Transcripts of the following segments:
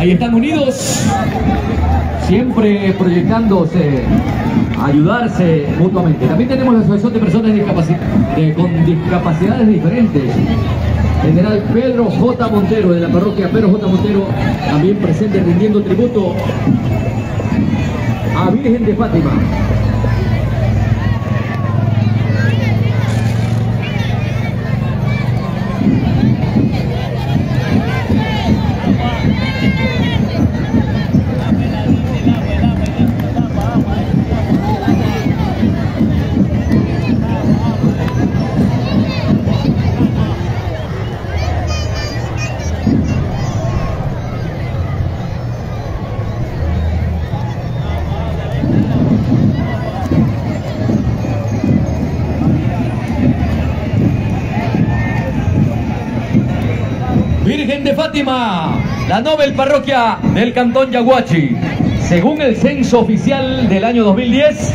Ahí están unidos, siempre proyectándose, a ayudarse mutuamente. También tenemos la Asociación de Personas con Discapacidades Diferentes. General Pedro J. Montero, de la parroquia Pedro J. Montero, también presente rindiendo tributo a Virgen de Fátima. Virgen de Fátima, la Nobel Parroquia del Cantón Yaguachi. Según el censo oficial del año 2010,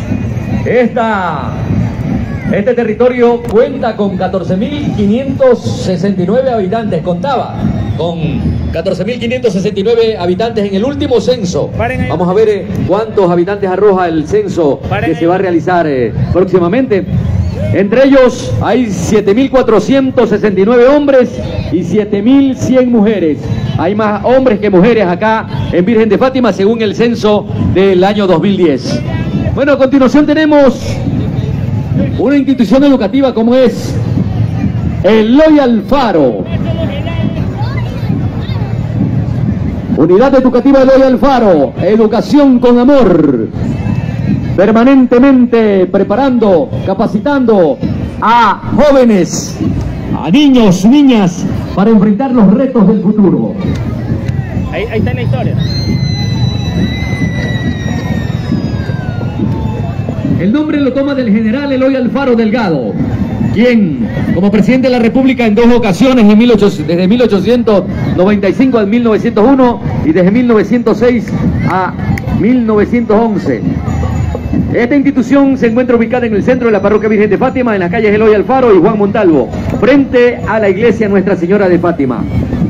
este territorio cuenta con 14.569 habitantes. Contaba con 14.569 habitantes en el último censo. Vamos a ver cuántos habitantes arroja el censo que se va a realizar próximamente. Entre ellos hay 7.469 hombres y 7.100 mujeres. Hay más hombres que mujeres acá en Virgen de Fátima según el censo del año 2010. Bueno, a continuación tenemos una institución educativa como es Eloy Alfaro. Unidad Educativa Eloy Alfaro, educación con amor. Permanentemente preparando, capacitando a jóvenes, a niños, niñas, para enfrentar los retos del futuro. Ahí está la historia. El nombre lo toma del general Eloy Alfaro Delgado, quien, como presidente de la República en 2 ocasiones, desde 1895 a 1901 y desde 1906 a 1911. Esta institución se encuentra ubicada en el centro de la parroquia Virgen de Fátima, en las calles Eloy Alfaro y Juan Montalvo, frente a la iglesia Nuestra Señora de Fátima.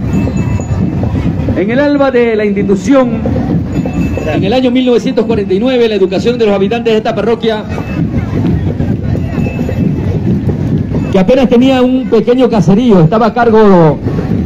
En el alba de la institución, en el año 1949, la educación de los habitantes de esta parroquia, que apenas tenía un pequeño caserío, estaba a cargo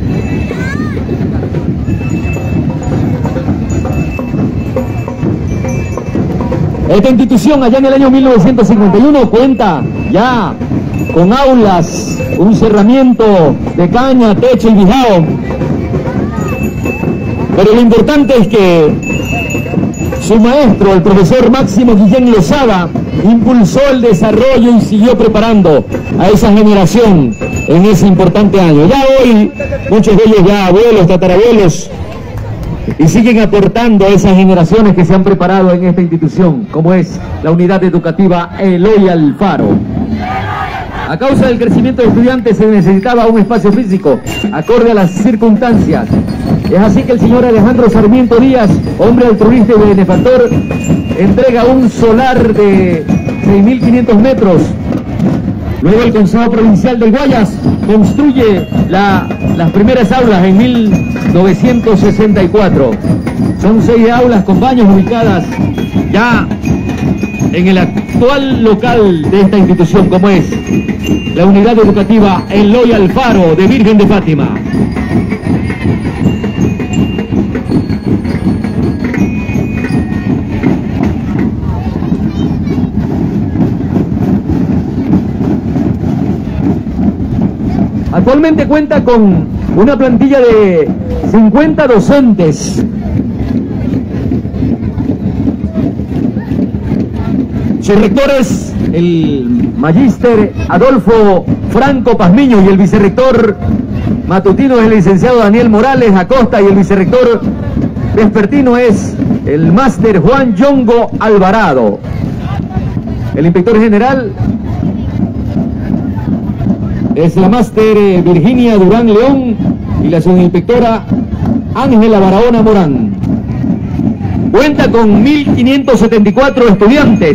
esta institución allá en el año 1951 cuenta ya con aulas, un cerramiento de caña, techo y bijao. Pero lo importante es que su maestro, el profesor Máximo Guillén Lozada, impulsó el desarrollo y siguió preparando a esa generación en ese importante año. Ya hoy, muchos de ellos ya abuelos, tatarabuelos, y siguen aportando a esas generaciones que se han preparado en esta institución, como es la unidad educativa Eloy Alfaro. A causa del crecimiento de estudiantes se necesitaba un espacio físico, acorde a las circunstancias. Es así que el señor Alejandro Sarmiento Díaz, hombre altruista y benefactor, entrega un solar de 6.500 metros. Luego el Consejo Provincial del Guayas construye las primeras aulas en 1964. Son 6 aulas con baños ubicadas ya en el actual local de esta institución, como es la unidad educativa Eloy Alfaro de Virgen de Fátima. Actualmente cuenta con una plantilla de 50 docentes. Sus rectores, el magíster Adolfo Franco Pazmiño, y el vicerrector matutino es el licenciado Daniel Morales Acosta, y el vicerrector vespertino es el máster Juan Yongo Alvarado. El inspector general es la máster Virginia Durán León y la subinspectora Ángela Barahona Morán. Cuenta con 1.574 estudiantes.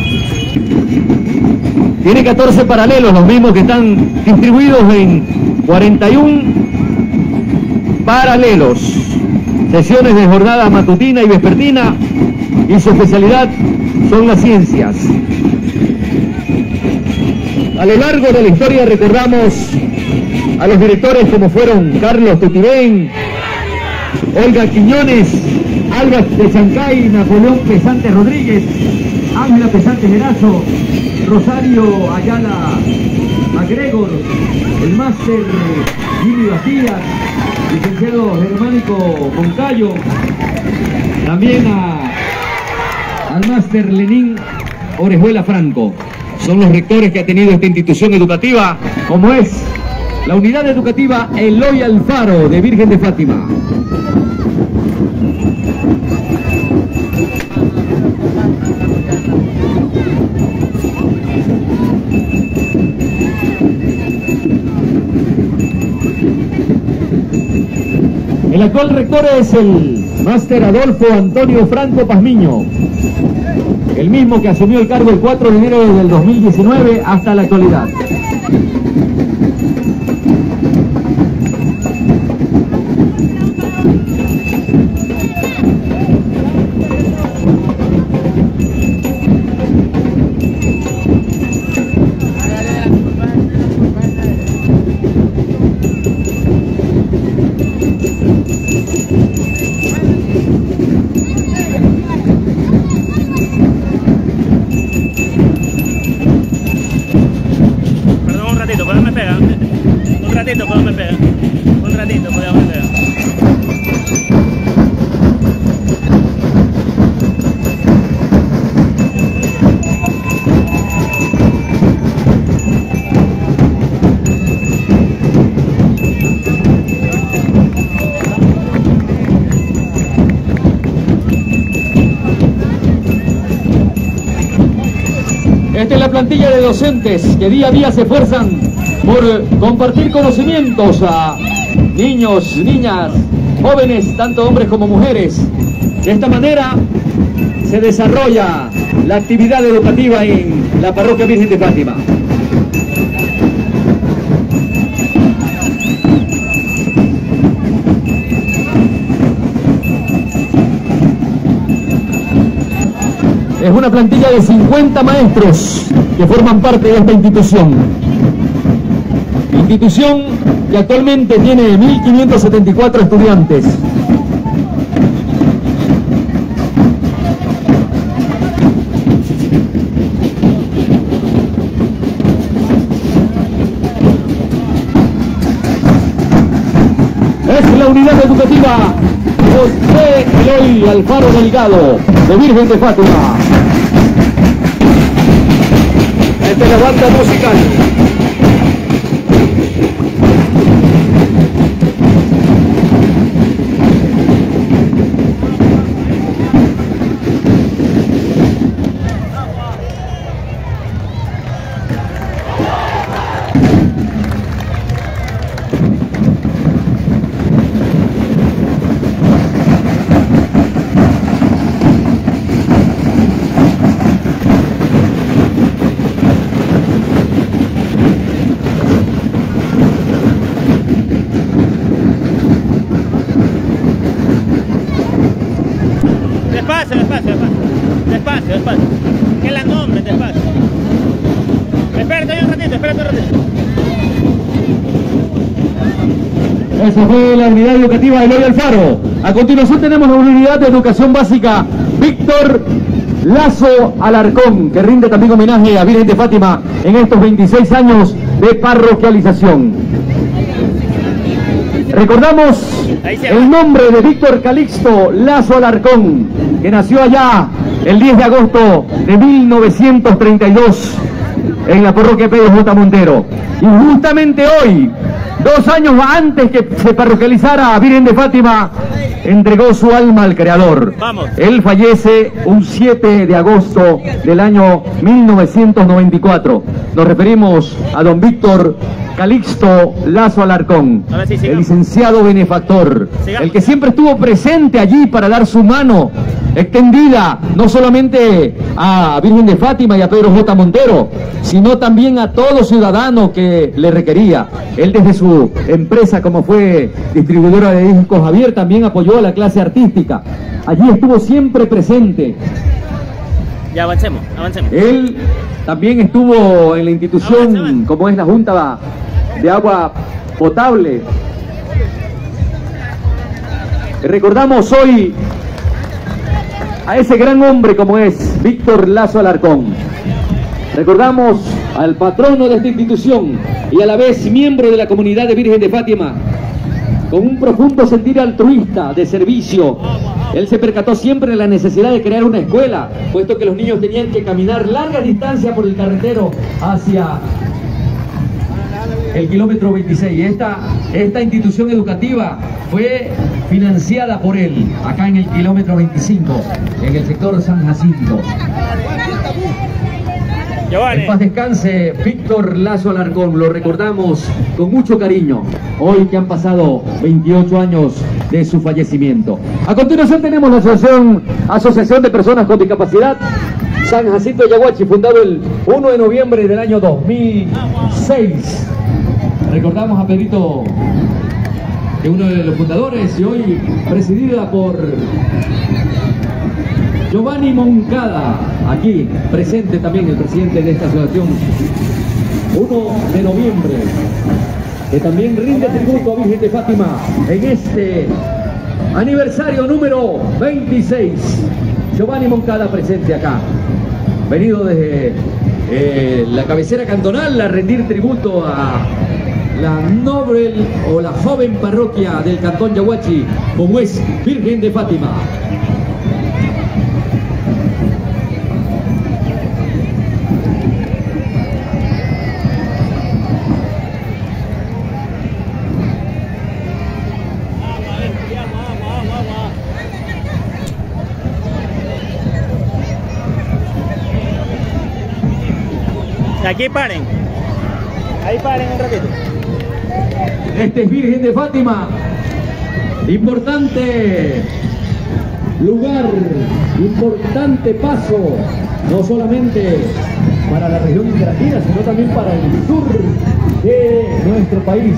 Tiene 14 paralelos, los mismos que están distribuidos en 41 paralelos. sesiones de jornada matutina y vespertina, y su especialidad son las ciencias. A lo largo de la historia recordamos a los directores como fueron Carlos Tutibén, Olga Quiñones, Alba de Chancay, Napoleón Pesante Rodríguez, Ángela Pesante Gerazo, Rosario Ayala MacGregor, el máster Jimmy Vacías, licenciado Germánico Moncayo, también al máster Lenín Orejuela Franco. Son los rectores que ha tenido esta institución educativa, como es la unidad educativa Eloy Alfaro de Virgen de Fátima. El actual rector es el máster Adolfo Antonio Franco Pazmiño, el mismo que asumió el cargo el 4 de enero del 2019 hasta la actualidad. Esta es la plantilla de docentes que día a día se esfuerzan por compartir conocimientos a niños, niñas, jóvenes, tanto hombres como mujeres. De esta manera se desarrolla la actividad educativa en la Parroquia Virgen de Fátima. Es una plantilla de 50 maestros que forman parte de esta institución. Institución que actualmente tiene 1.574 estudiantes. Es la unidad educativa José Eloy Alfaro Delgado de Virgen de Fátima. Esta es la banda musical. Despacio. Que la nombre, despacio. Espérate un ratito. Esa fue la unidad educativa Eloy Alfaro. A continuación tenemos la unidad de educación básica Víctor Lazo Alarcón, que rinde también homenaje a Virgen de Fátima en estos 26 años de parroquialización. Recordamos el nombre de Víctor Calixto Lazo Alarcón, que nació allá el 10 de agosto de 1932 en la parroquia Pedro J. Montero. Y justamente hoy, 2 años antes que se parroquializara a Virgen de Fátima, entregó su alma al Creador. Él fallece un 7 de agosto del año 1994. Nos referimos a don Víctor Calixto Lazo Alarcón, el licenciado benefactor, el que siempre estuvo presente allí para dar su mano extendida, no solamente a Virgen de Fátima y a Pedro J. Montero, sino también a todo ciudadano que le requería. Él desde su su empresa como fue distribuidora de discos. Javier también apoyó a la clase artística. Allí estuvo siempre presente. Ya avancemos, avancemos. Él también estuvo en la institución como es la Junta de Agua Potable. Recordamos hoy a ese gran hombre como es Víctor Lazo Alarcón. Recordamos al patrono de esta institución y a la vez miembro de la comunidad de Virgen de Fátima. Con un profundo sentir altruista de servicio, él se percató siempre de la necesidad de crear una escuela, puesto que los niños tenían que caminar larga distancia por el carretero hacia el kilómetro 26. Esta institución educativa fue financiada por él, acá en el kilómetro 25, en el sector San Jacinto. En paz descanse Víctor Lazo Alarcón, lo recordamos con mucho cariño, hoy que han pasado 28 años de su fallecimiento. A continuación tenemos la Asociación de Personas con Discapacidad San Jacinto de Yaguachi, fundado el 1 de noviembre del año 2006. Recordamos a Pedrito, que es uno de los fundadores, y hoy presidida por Giovanni Moncada, aquí presente también el presidente de esta asociación. 1 de noviembre, que también rinde tributo a Virgen de Fátima en este aniversario número 26. Giovanni Moncada presente acá, venido desde la cabecera cantonal a rendir tributo a la noble o la joven parroquia del cantón Yaguachi, como es Virgen de Fátima. Aquí paren. Ahí paren un ratito. Este es Virgen de Fátima. Importante lugar, importante paso, no solamente para la región interandina, sino también para el sur de nuestro país.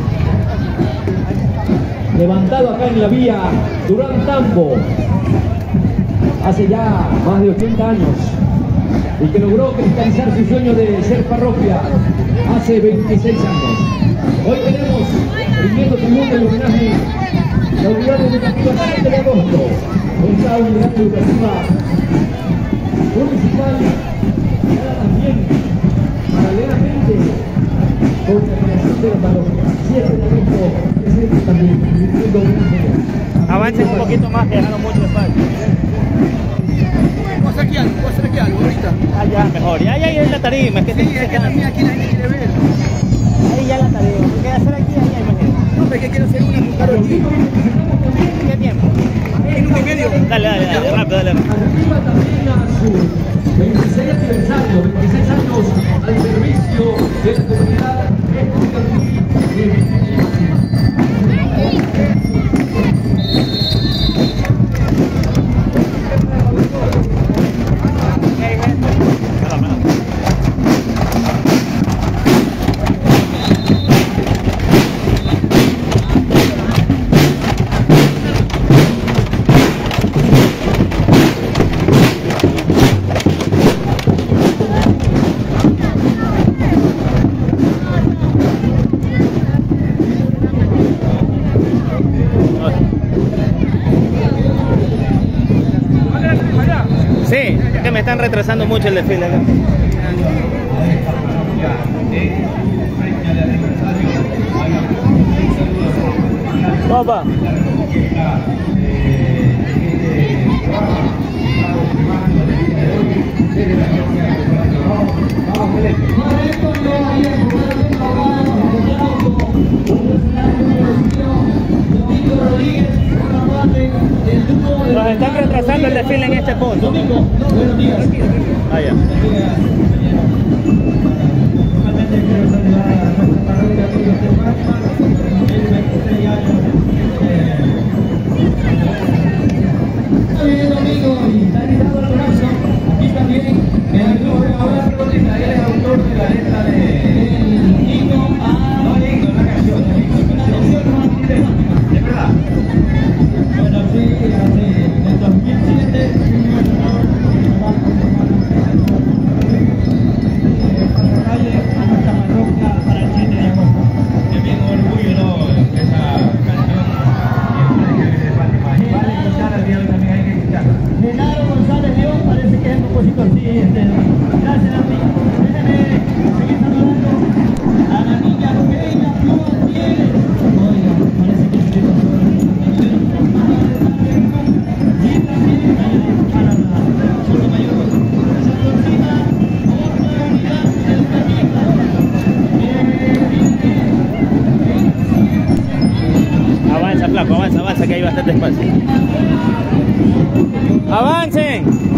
Levantado acá en la vía Durán Tambo, hace ya más de 80 años, y que logró cristalizar su sueño de ser parroquia hace 26 años. Hoy tenemos, rindiendo tributo el homenaje, la unidad educativa 7 de agosto, esta unidad educativa municipal, creada también paralelamente con la creación de la parroquia. 7 de agosto, presente también, rindiendo homenaje. Avancen un poquito más, que dejaron mucho espacio. Puedo hacer aquí algo ahorita. Allá mejor, ya es la tarima, es que Sí, es que también aquí la gente quiere ver. ahí ya la tarima, ¿qué hacer aquí? Allá imagínate. No, es que quiero hacer una con Karol G. ¿Qué tiempo? Minuto y medio. Dale, rápido, dale. Arriba también a su 26 aniversario, 26 años al servicio de la comunidad estudiantil de Virgen de Fátima. Sí, es que me están retrasando mucho el desfile acá. Papá. Nos están retrasando el desfile en este punto. Ah, ya. pasa que hay bastante espacio. ¡Avancen!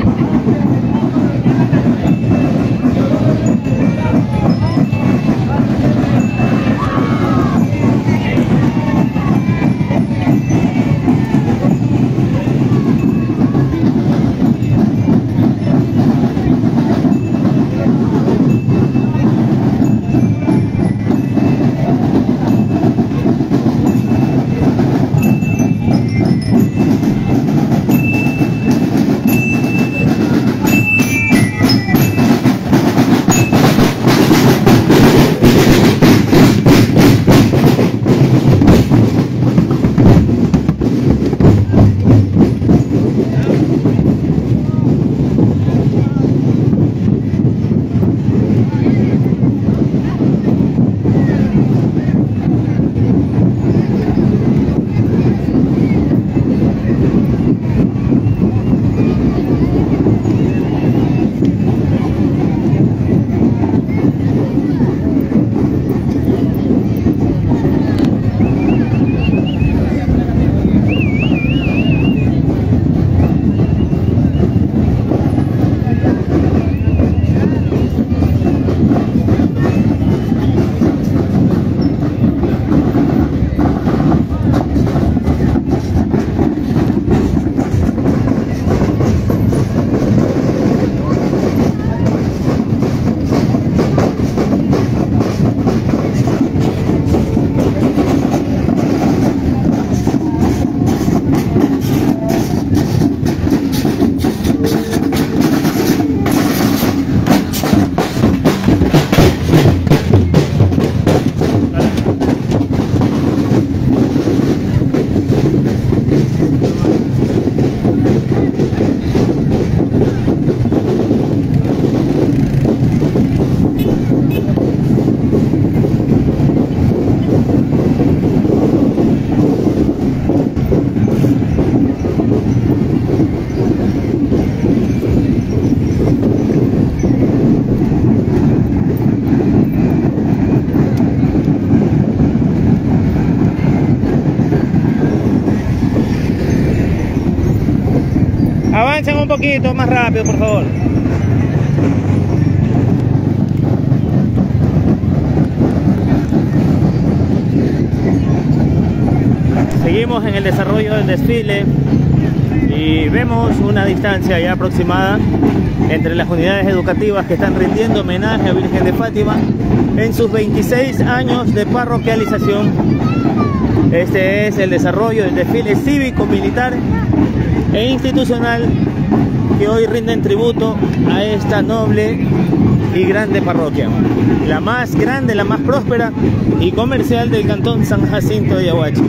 Avancen un poquito más rápido, por favor. Seguimos en el desarrollo del desfile y vemos una distancia ya aproximada entre las unidades educativas que están rindiendo homenaje a Virgen de Fátima en sus 26 años de parroquialización. Este es el desarrollo del desfile cívico-militar e institucional que hoy rinden tributo a esta noble y grande parroquia, la más grande, la más próspera y comercial del cantón San Jacinto de Yaguachi.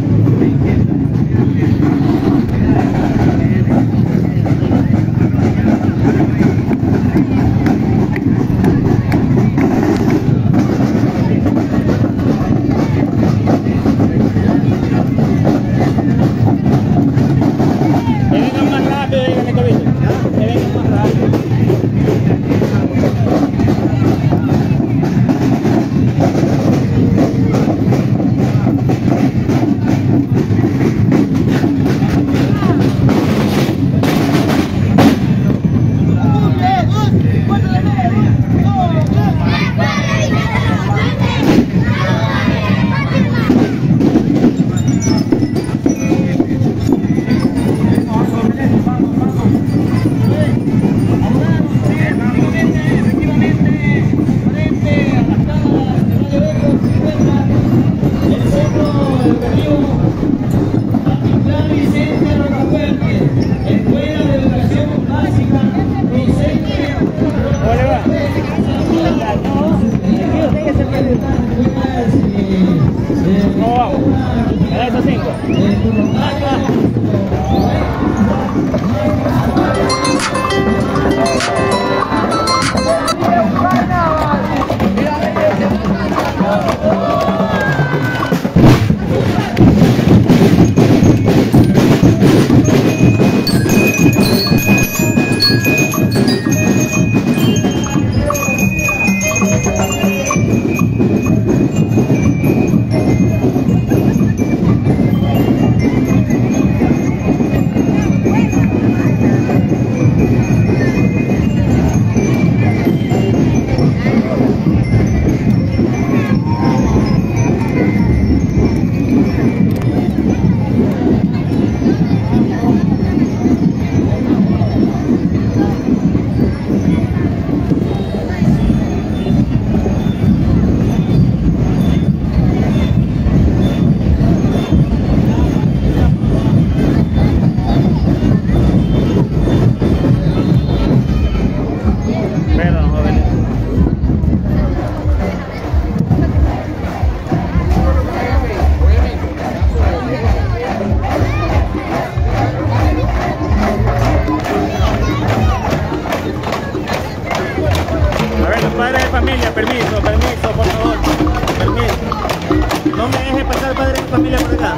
familia, permiso, por favor. Permiso. No me deje pasar padre de familia por acá.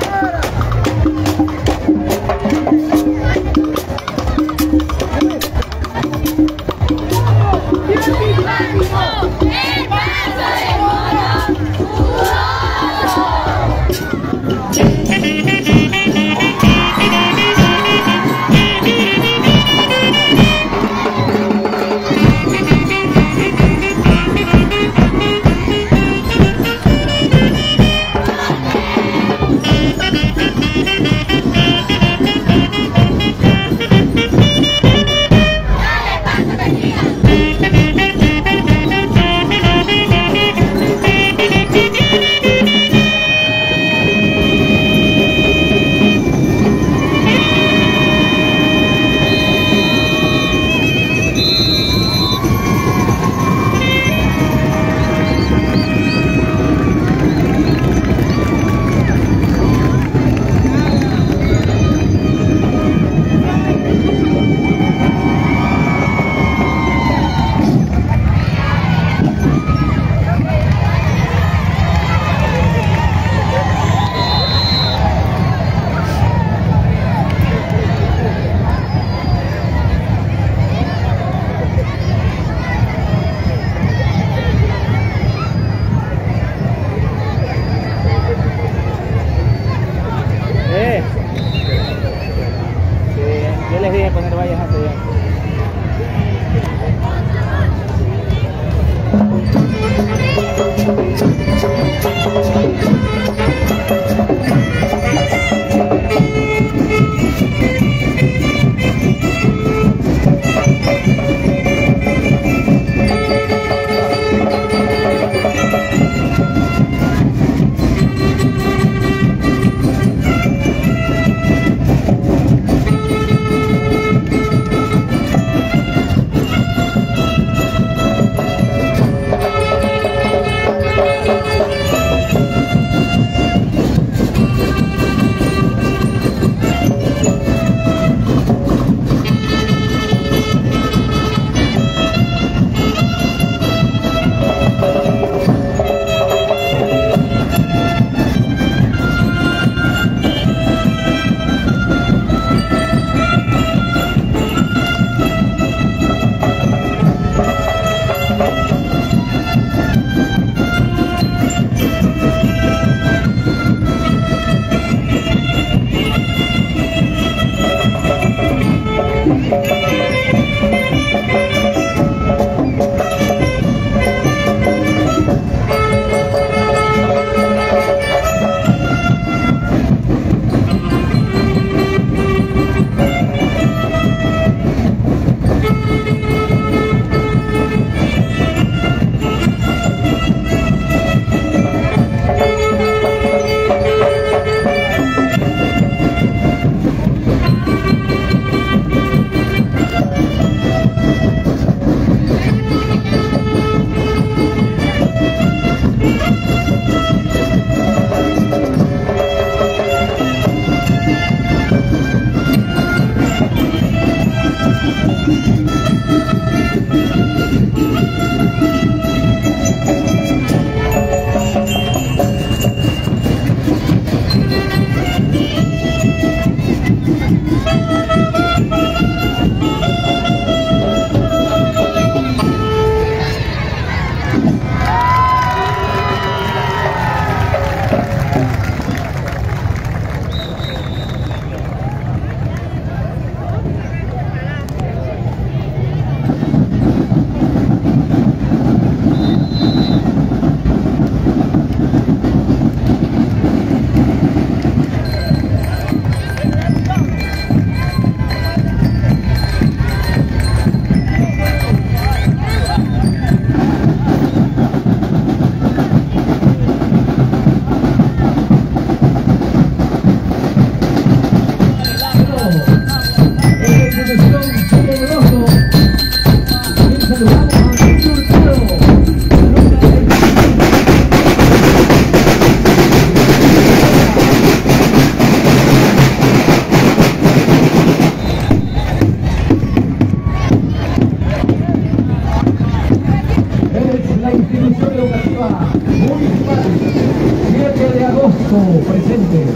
la institución educativa municipal, 7 de agosto, presente.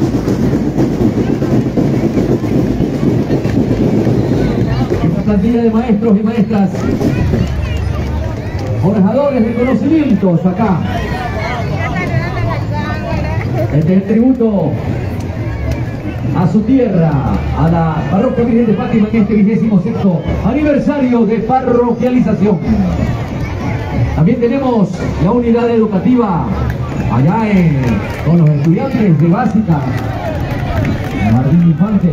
Esta plantilla de maestros y maestras, forjadores de conocimientos acá. Este es el tributo a su tierra, a la Parroquia Virgen de Fátima en este 26º aniversario de parroquialización. También tenemos la unidad educativa allá con los estudiantes de básica, Jardín Infante.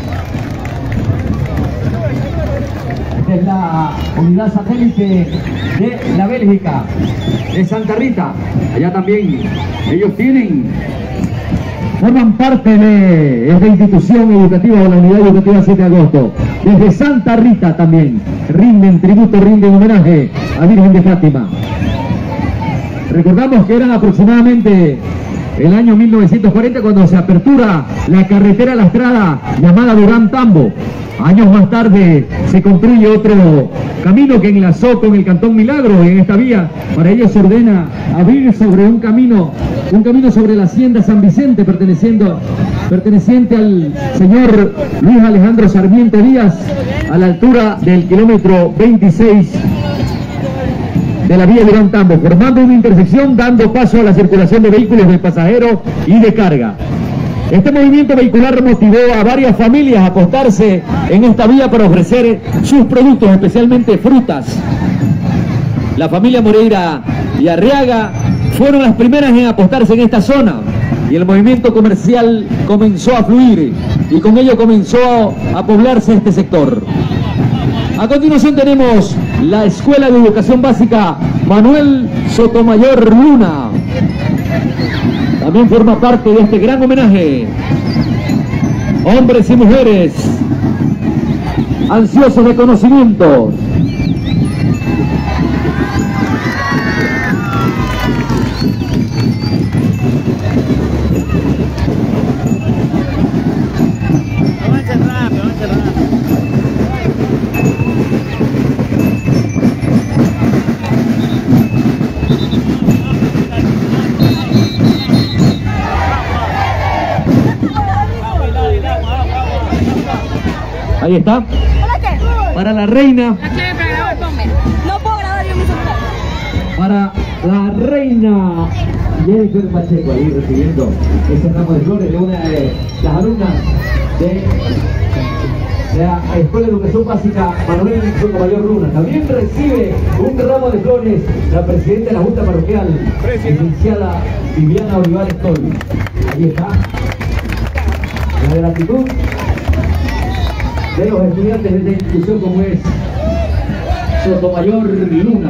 Esta es la unidad satélite de la Bélgica, de Santa Rita. Allá también ellos forman parte de esta institución educativa o la unidad educativa 7 de agosto. Desde Santa Rita también rinden tributo, rinden homenaje a Virgen de Fátima. Recordamos que eran aproximadamente el año 1940 cuando se apertura la carretera lastrada llamada Durán Tambo. Años más tarde se construye otro camino que enlazó con el Cantón Milagro en esta vía. Para ello se ordena abrir sobre un camino sobre la hacienda San Vicente perteneciente al señor Luis Alejandro Sarmiento Díaz, a la altura del kilómetro 26 de la vía Durán Tambo, formando una intersección dando paso a la circulación de vehículos de pasajeros y de carga. Este movimiento vehicular motivó a varias familias a apostarse en esta vía para ofrecer sus productos, especialmente frutas. La familia Moreira y Arriaga fueron las primeras en apostarse en esta zona y el movimiento comercial comenzó a fluir y con ello comenzó a poblarse este sector. A continuación tenemos la Escuela de Educación Básica Manuel Sotomayor Luna. También forma parte de este gran homenaje. Hombres y mujeres ansiosos de conocimiento. Ahí está. Para la reina. No puedo grabar yo mi celular. Para la reina Jennifer Pacheco, ahí recibiendo ese ramo de flores de una de las alumnas de la Escuela de Educación Básica Manuel Sotomayor Luna. También recibe un ramo de flores la presidenta de la Junta Parroquial, licenciada Viviana Olivares Tolli. Ahí está. La gratitud de los estudiantes de esta institución como es Sotomayor Luna.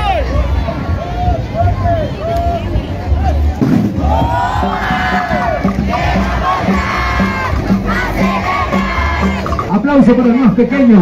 Aplauso para el más pequeño.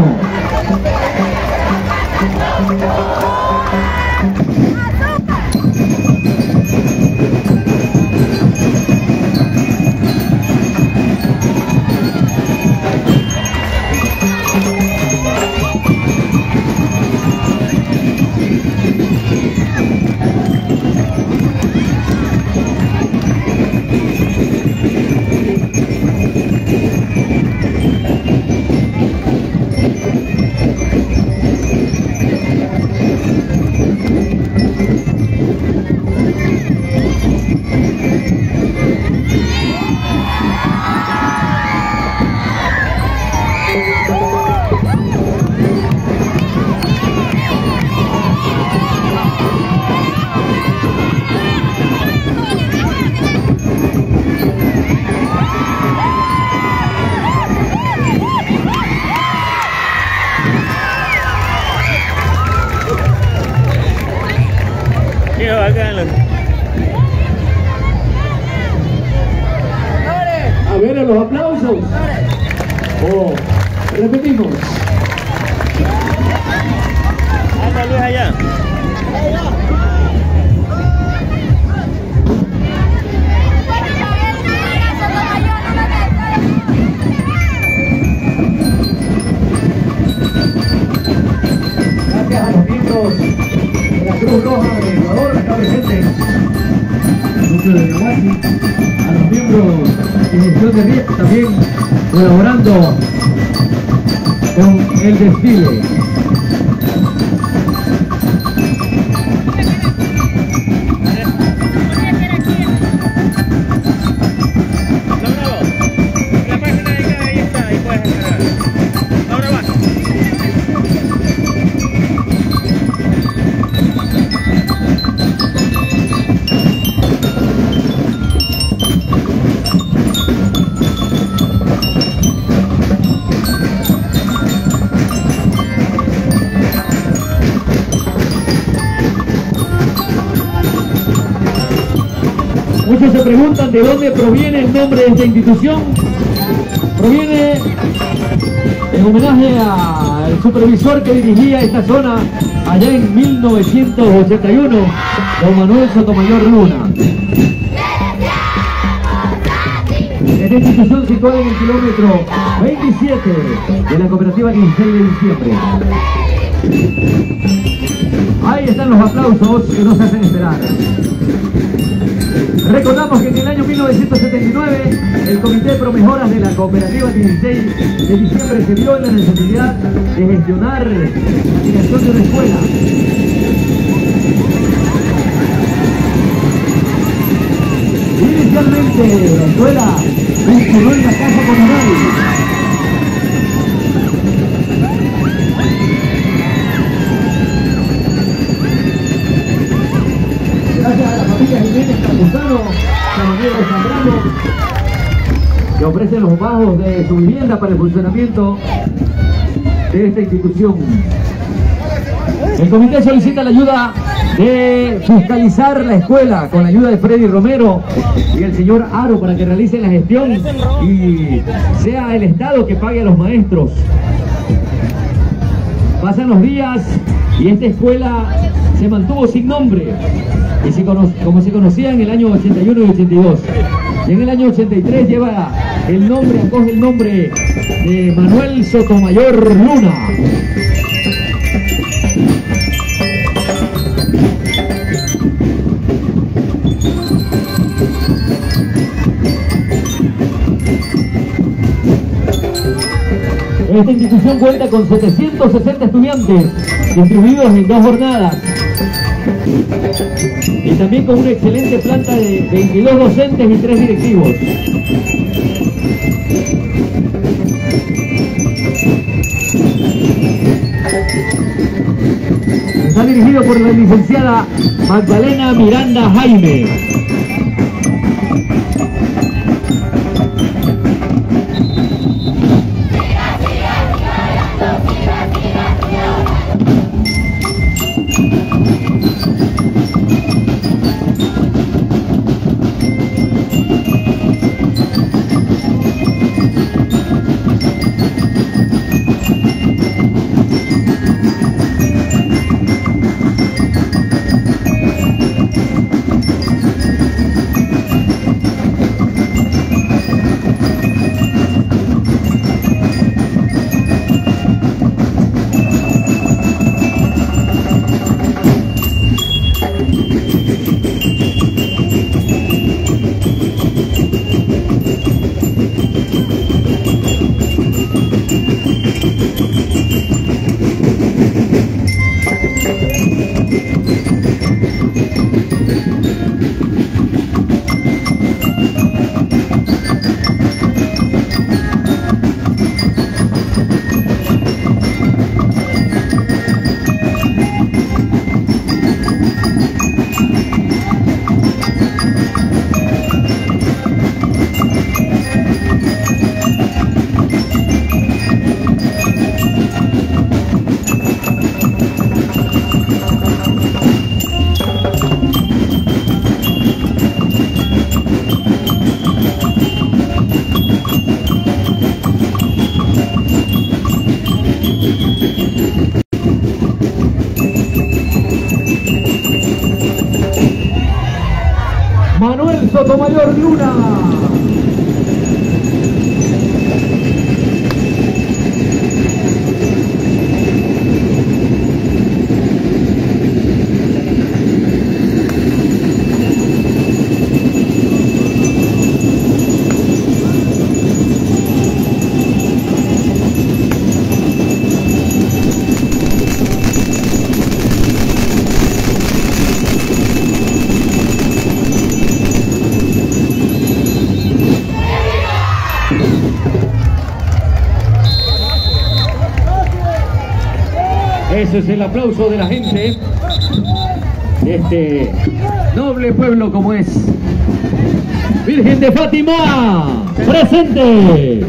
A ver, a los aplausos. Repetimos. Anda Luis allá. Gracias a los miembros de la Cruz Roja de de Yaguachi, a los miembros de gestión de riesgo también colaborando con el desfile. Muchos se preguntan de dónde proviene el nombre de esta institución. Proviene en homenaje al supervisor que dirigía esta zona allá en 1981, don Manuel Sotomayor Luna. Esta institución situada en el kilómetro 27 de la cooperativa 16 de diciembre. Ahí están los aplausos que nos hacen esperar. Recordamos que en el año 1979 el Comité de Promejoras de la Cooperativa 16 de diciembre se vio en la necesidad de gestionar la creación de una escuela. Inicialmente la escuela funcionó en la casa comunal. Gracias a la familia Jiménez Campuzano, Sabanero Zambrano, que ofrecen los bajos de su vivienda para el funcionamiento de esta institución. El comité solicita la ayuda de fiscalizar la escuela con la ayuda de Freddy Romero y el señor Aro para que realicen la gestión y sea el Estado que pague a los maestros. Pasan los días y esta escuela se mantuvo sin nombre, y como se conocía en el año 81 y 82. Y en el año 83 lleva el nombre, acoge el nombre de Manuel Sotomayor Luna. Esta institución cuenta con 760 estudiantes distribuidos en 2 jornadas y también con una excelente planta de 22 docentes y 3 directivos. Está dirigido por la licenciada Magdalena Miranda Jaime. Manuel Sotomayor Luna. Eso es el aplauso de la gente de este noble pueblo como es Virgen de Fátima, presente.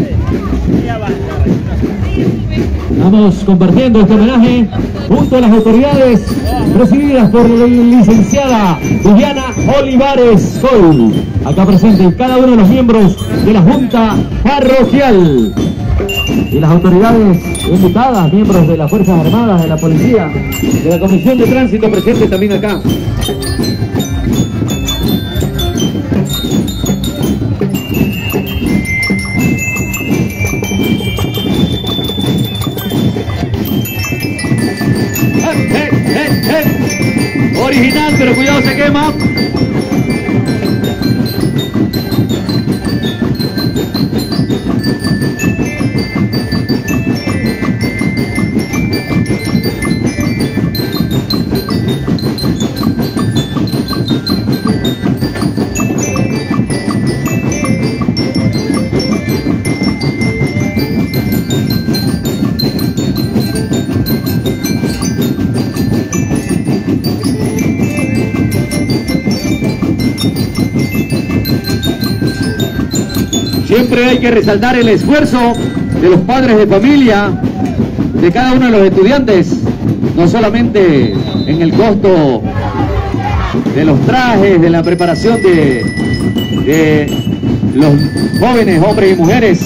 Estamos compartiendo este homenaje junto a las autoridades presididas por la licenciada Viviana Olivares Coll, acá presente cada uno de los miembros de la Junta Parroquial y las autoridades invitadas, miembros de las Fuerzas Armadas, de la Policía, de la Comisión de Tránsito presente también acá. Original, pero cuidado, se quema. Siempre hay que resaltar el esfuerzo de los padres de familia, de cada uno de los estudiantes, no solamente en el costo de los trajes, de la preparación de los jóvenes, hombres y mujeres,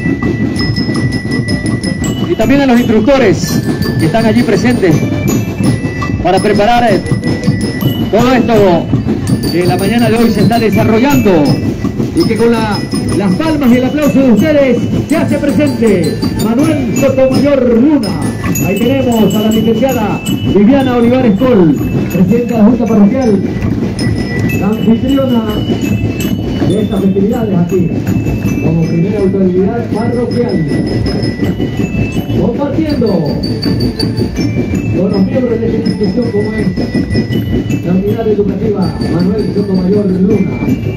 y también a los instructores que están allí presentes para preparar todo esto que la mañana de hoy se está desarrollando y que con las palmas y el aplauso de ustedes se hace presente Manuel Sotomayor Luna. Ahí tenemos a la licenciada Viviana Olivares Coll, presidenta de la Junta Parroquial, la anfitriona de estas festividades aquí, como primera autoridad parroquial, compartiendo con los miembros de esta institución como es la unidad educativa Manuel Sotomayor Luna.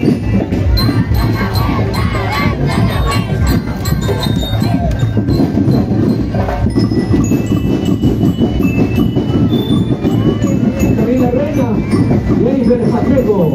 También la reina Jennifer Pacheco.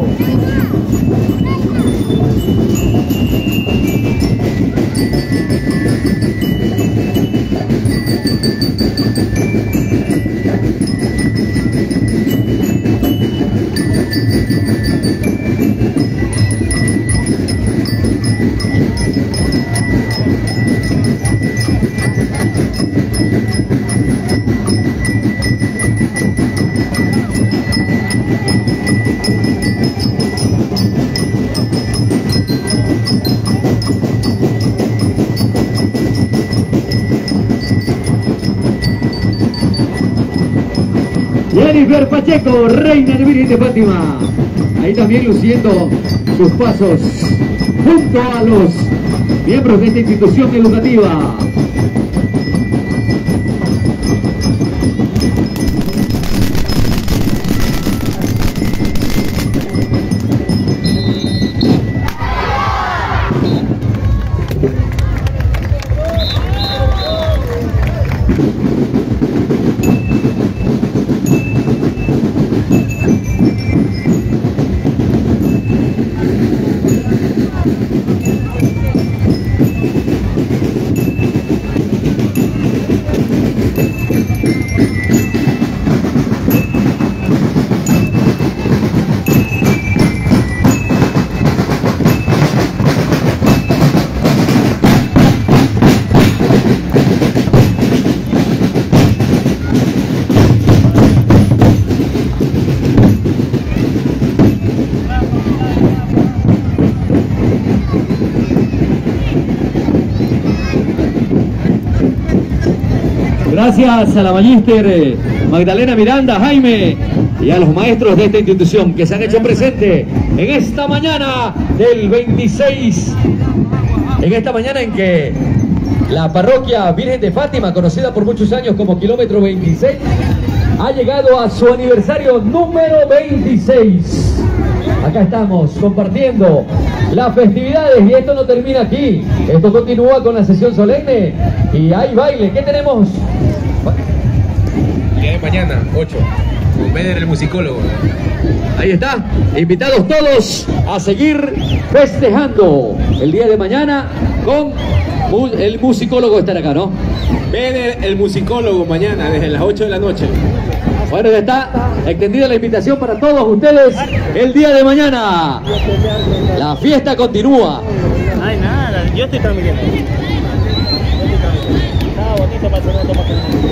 Jennifer Pacheco, reina de Virgen de Fátima, ahí también luciendo sus pasos junto a los miembros de esta institución educativa. Gracias a la magíster Magdalena Miranda, Jaime, y a los maestros de esta institución que se han hecho presentes en esta mañana del 26, en esta mañana en que la parroquia Virgen de Fátima, conocida por muchos años como Kilómetro 26, ha llegado a su aniversario número 26. Acá estamos compartiendo las festividades y esto no termina aquí, esto continúa con la sesión solemne y hay baile. ¿Qué tenemos? día de mañana, 8. Con Beder el musicólogo. Ahí está, invitados todos a seguir festejando el día de mañana con el musicólogo estar acá, ¿no? Beder el musicólogo mañana, desde las 8 de la noche. Bueno, ya está extendida la invitación para todos ustedes el día de mañana. La fiesta continúa. Ay, nada, yo estoy transmitiendo. Estaba bonito para hacer una toma.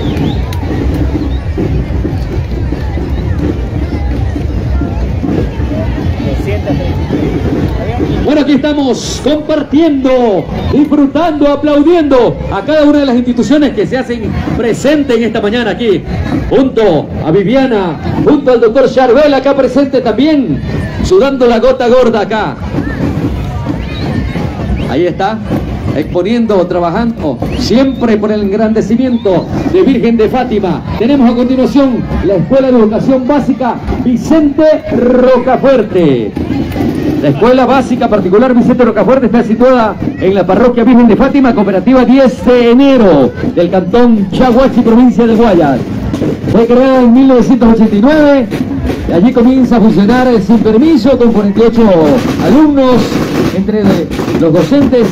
Bueno, aquí estamos compartiendo, disfrutando, aplaudiendo a cada una de las instituciones que se hacen presentes en esta mañana aquí, junto a Viviana, junto al doctor Charbel acá presente también, sudando la gota gorda acá. Ahí está, exponiendo, trabajando, siempre por el engrandecimiento de Virgen de Fátima. Tenemos a continuación la Escuela de Educación Básica Vicente Rocafuerte. La Escuela Básica Particular Vicente Rocafuerte está situada en la Parroquia Virgen de Fátima, cooperativa 10 de enero del cantón Chaguachi, provincia de Guayas. Fue creada en 1989 y allí comienza a funcionar sin permiso con 48 alumnos, entre los docentes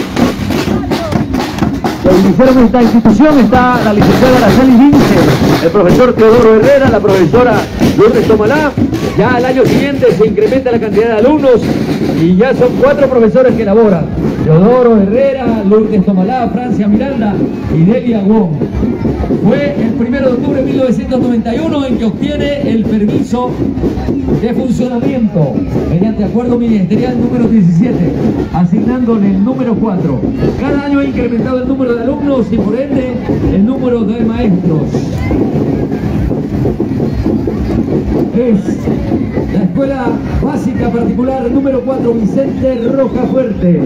que iniciaron esta institución. Está la licenciada Araceli Vince, el profesor Teodoro Herrera, la profesora Lourdes Tomalá. Ya al año siguiente se incrementa la cantidad de alumnos y ya son 4 profesores que elaboran: Teodoro Herrera, Lourdes Tomalá, Francia Miranda y Delia Wong. Fue el 1 de octubre de 1991 en que obtiene el permiso de funcionamiento mediante acuerdo ministerial número 17, asignándole el número 4. Cada año ha incrementado el número de alumnos y por ende el número de maestros. Es la Escuela Básica Particular número 4 Vicente Rocafuerte.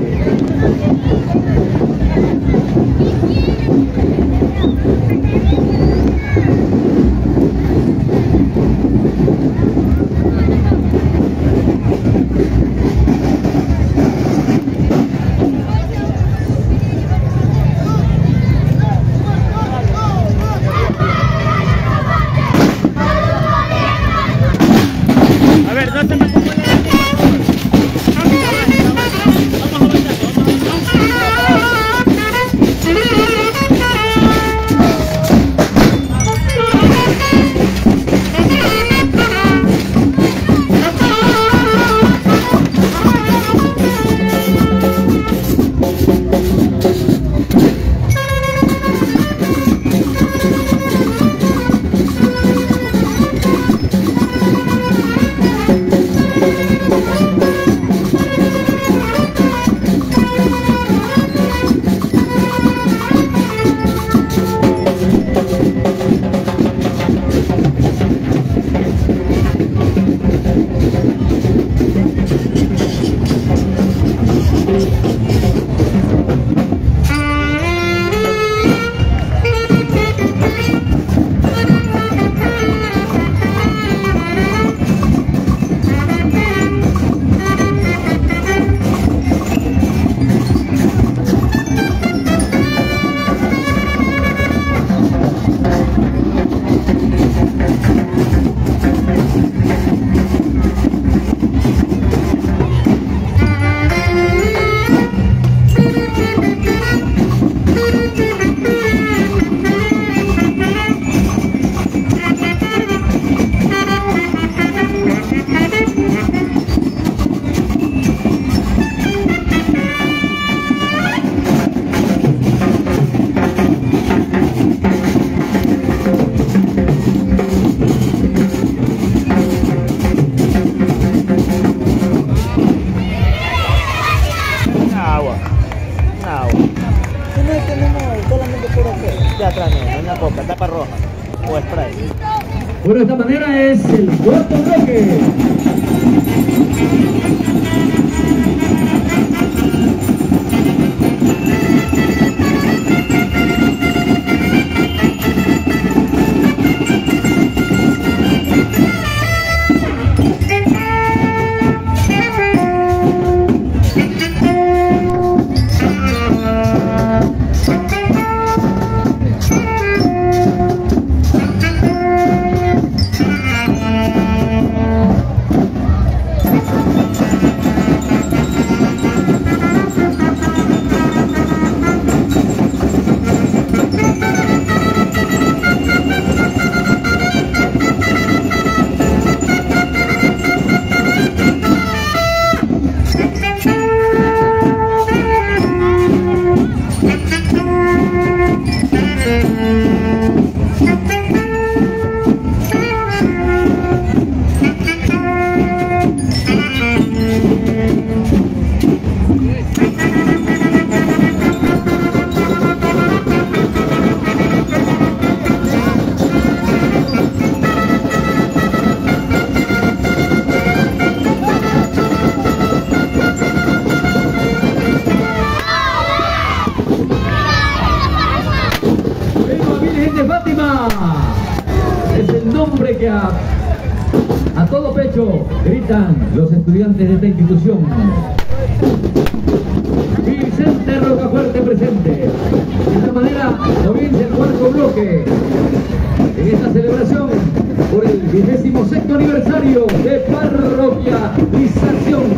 Bueno, de esta manera es el cuarto bloque. 8, gritan los estudiantes de esta institución. Vicente Rocafuerte presente. De esta manera comienza el cuarto bloque en esta celebración por el 26º aniversario de parroquialización.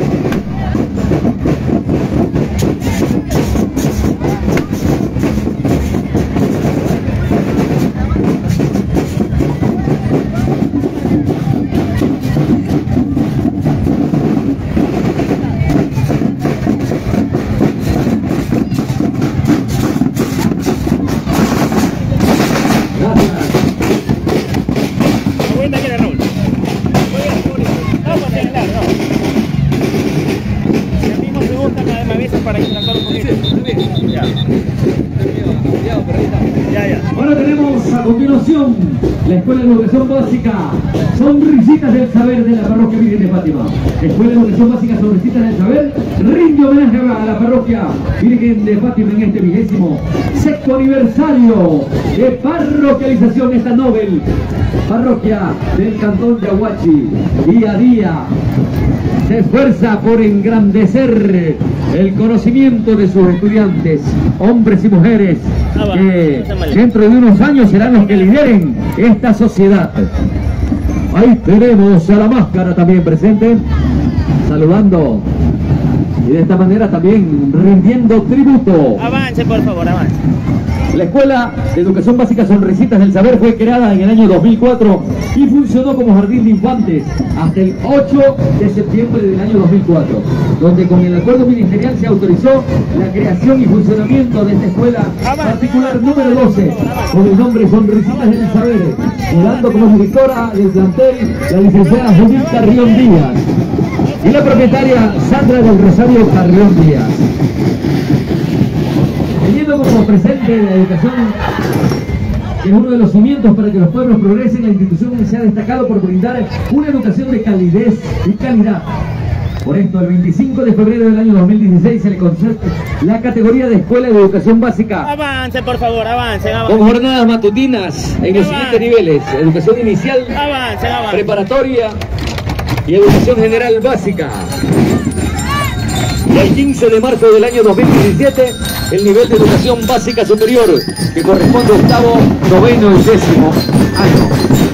Ahora tenemos a continuación la Escuela de Educación Básica Sonrisitas del Saber de la Parroquia Virgen de Fátima. Escuela de Educación Básica Sonrisitas del Saber rinde homenaje a la Parroquia Virgen de Fátima en este 26º aniversario de parroquialización esta Nobel parroquia del cantón de Ahuachi. Día a día se esfuerza por engrandecer el conocimiento de sus estudiantes, hombres y mujeres, que dentro de unos años serán los que lideren esta sociedad. Ahí tenemos a la máscara también presente, saludando y de esta manera también rindiendo tributo. Avance, por favor, avance. La Escuela de Educación Básica Sonrisitas del Saber fue creada en el año 2004 y funcionó como jardín de infantes hasta el 8 de septiembre del año 2004, donde con el acuerdo ministerial se autorizó la creación y funcionamiento de esta escuela particular número 12, con el nombre Sonrisitas del Saber, quedando como directora del plantel la licenciada Judith Carrión Díaz y la propietaria Sandra del Rosario Carrión Díaz. Teniendo como presente la educación, que es uno de los cimientos para que los pueblos progresen, la institución se ha destacado por brindar una educación de calidez y calidad. Por esto, el 25 de febrero del año 2016 se le concede la categoría de Escuela de Educación Básica. Avance, por favor, avance. Con jornadas matutinas en los siguientes niveles: educación inicial, Avance. preparatoria y educación general básica. Y el 15 de marzo del año 2017, el nivel de educación básica superior, que corresponde a octavo, noveno y 10º año.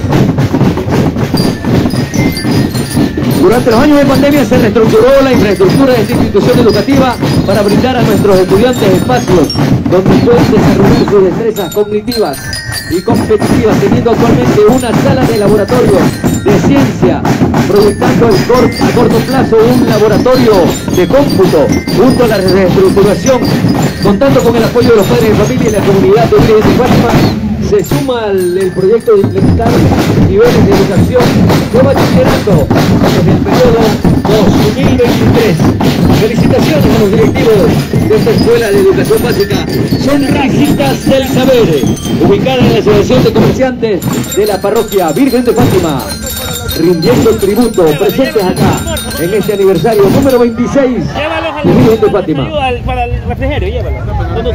Durante los años de pandemia se reestructuró la infraestructura de esta institución educativa para brindar a nuestros estudiantes espacios donde pueden desarrollar sus destrezas cognitivas y competitivas, teniendo actualmente una sala de laboratorio de ciencia, proyectando a corto plazo un laboratorio de cómputo, junto a la reestructuración, contando con el apoyo de los padres de familia y la comunidad de Virgen de Fátima. Se suma el proyecto de implementar niveles de educación de bachillerato desde el periodo 2023. Felicitaciones a los directivos de esta Escuela de Educación Básica Sonrisitas del Saber, ubicada en la Asociación de Comerciantes de la Parroquia Virgen de Fátima, rindiendo el tributo, presentes acá en este aniversario número 26 de Virgen de Fátima. Para el refrigerio, llévalo.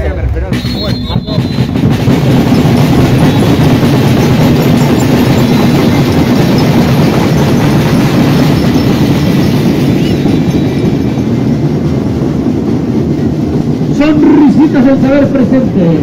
Sonrisitas del Saber presente.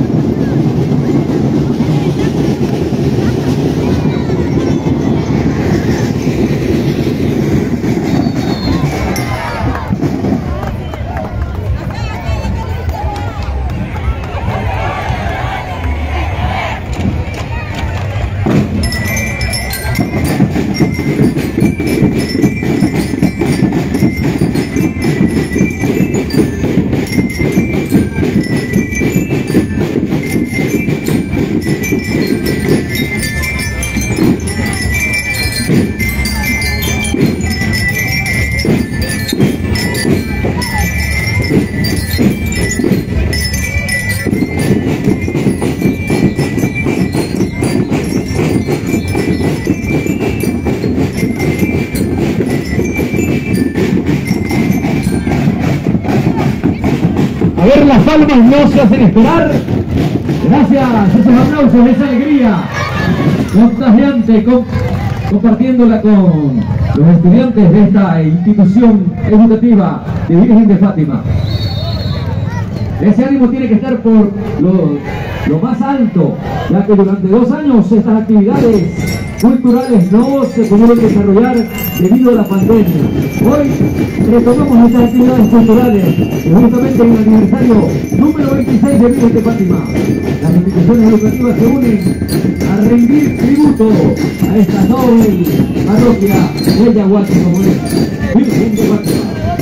A ver, las palmas no se hacen esperar. Gracias, esos aplausos, esa alegría contagiante, compartiéndola con los estudiantes de esta institución educativa de Virgen de Fátima. Ese ánimo tiene que estar por lo más alto, ya que durante 2 años estas actividades culturales no se pudieron desarrollar debido a la pandemia. Hoy retomamos estas actividades culturales y justamente en el aniversario número 26 de Virgen de Fátima. Las instituciones educativas se unen a rendir tributo a esta noble parroquia de Yaguachi, como es Virgen de Fátima.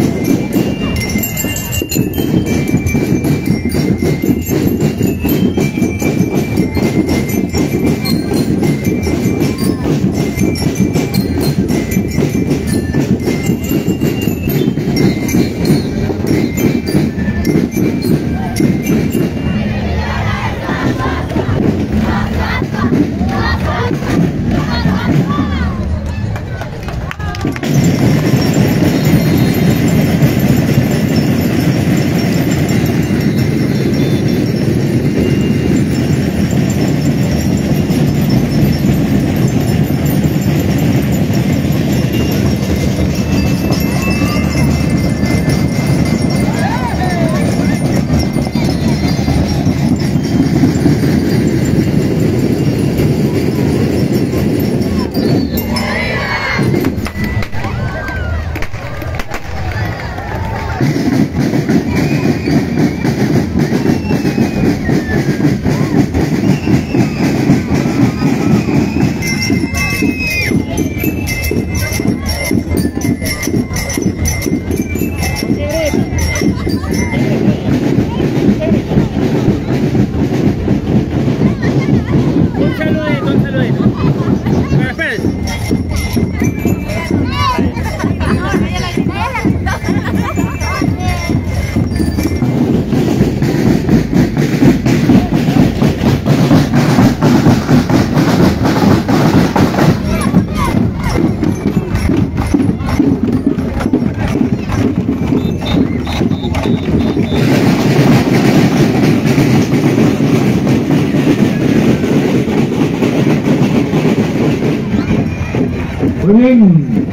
Muy bien,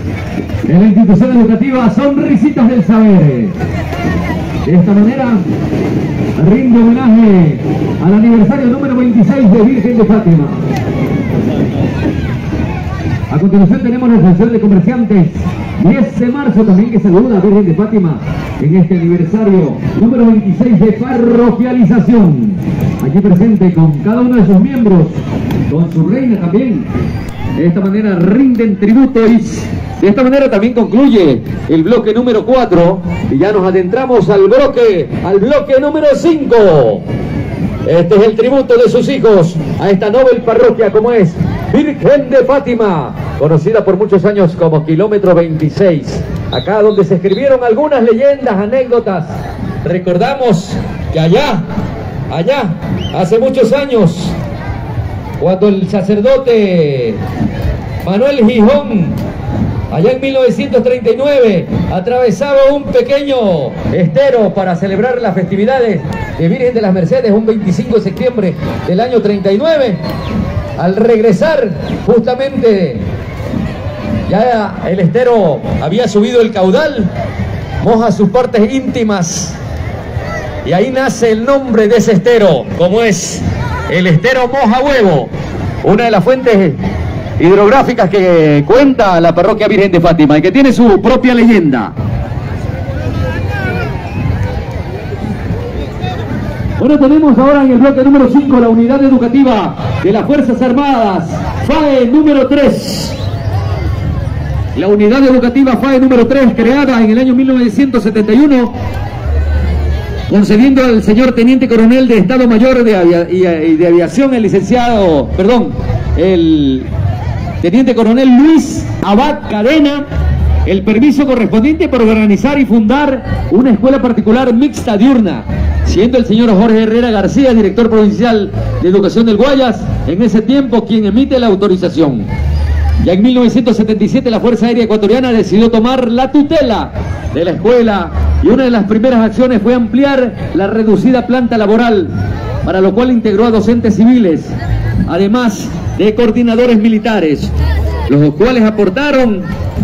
en la institución educativa Sonrisitas del Saber. De esta manera rinde homenaje al aniversario número 26 de Virgen de Fátima. A continuación tenemos la Asociación de Comerciantes 10 de marzo también, que saluda a Virgen de Fátima en este aniversario número 26 de parroquialización. Aquí presente con cada uno de sus miembros, con su reina también. De esta manera rinden tributo y de esta manera también concluye el bloque número 4 y ya nos adentramos al bloque número 5. Este es el tributo de sus hijos a esta noble parroquia como es Virgen de Fátima, conocida por muchos años como Kilómetro 26. Acá donde se escribieron algunas leyendas, anécdotas. Recordamos que allá, hace muchos años, cuando el sacerdote Manuel Gijón, allá en 1939, atravesaba un pequeño estero para celebrar las festividades de Virgen de las Mercedes, un 25 de septiembre del año 39. Al regresar, justamente, ya el estero había subido el caudal, moja sus partes íntimas, y ahí nace el nombre de ese estero, como es el estero Moja Huevo, una de las fuentes hidrográficas que cuenta la parroquia Virgen de Fátima y que tiene su propia leyenda. Bueno, tenemos ahora en el bloque número 5 la unidad educativa de las Fuerzas Armadas, FAE número 3. La unidad educativa FAE número 3, creada en el año 1971, concediendo al señor Teniente Coronel de Estado Mayor de Aviación, el Teniente Coronel Luis Abad Cadena, el permiso correspondiente para organizar y fundar una escuela particular mixta diurna, siendo el señor Jorge Herrera García, director provincial de Educación del Guayas, en ese tiempo quien emite la autorización. Ya en 1977 la Fuerza Aérea Ecuatoriana decidió tomar la tutela de la escuela y una de las primeras acciones fue ampliar la reducida planta laboral, para lo cual integró a docentes civiles, además de coordinadores militares. los cuales aportaron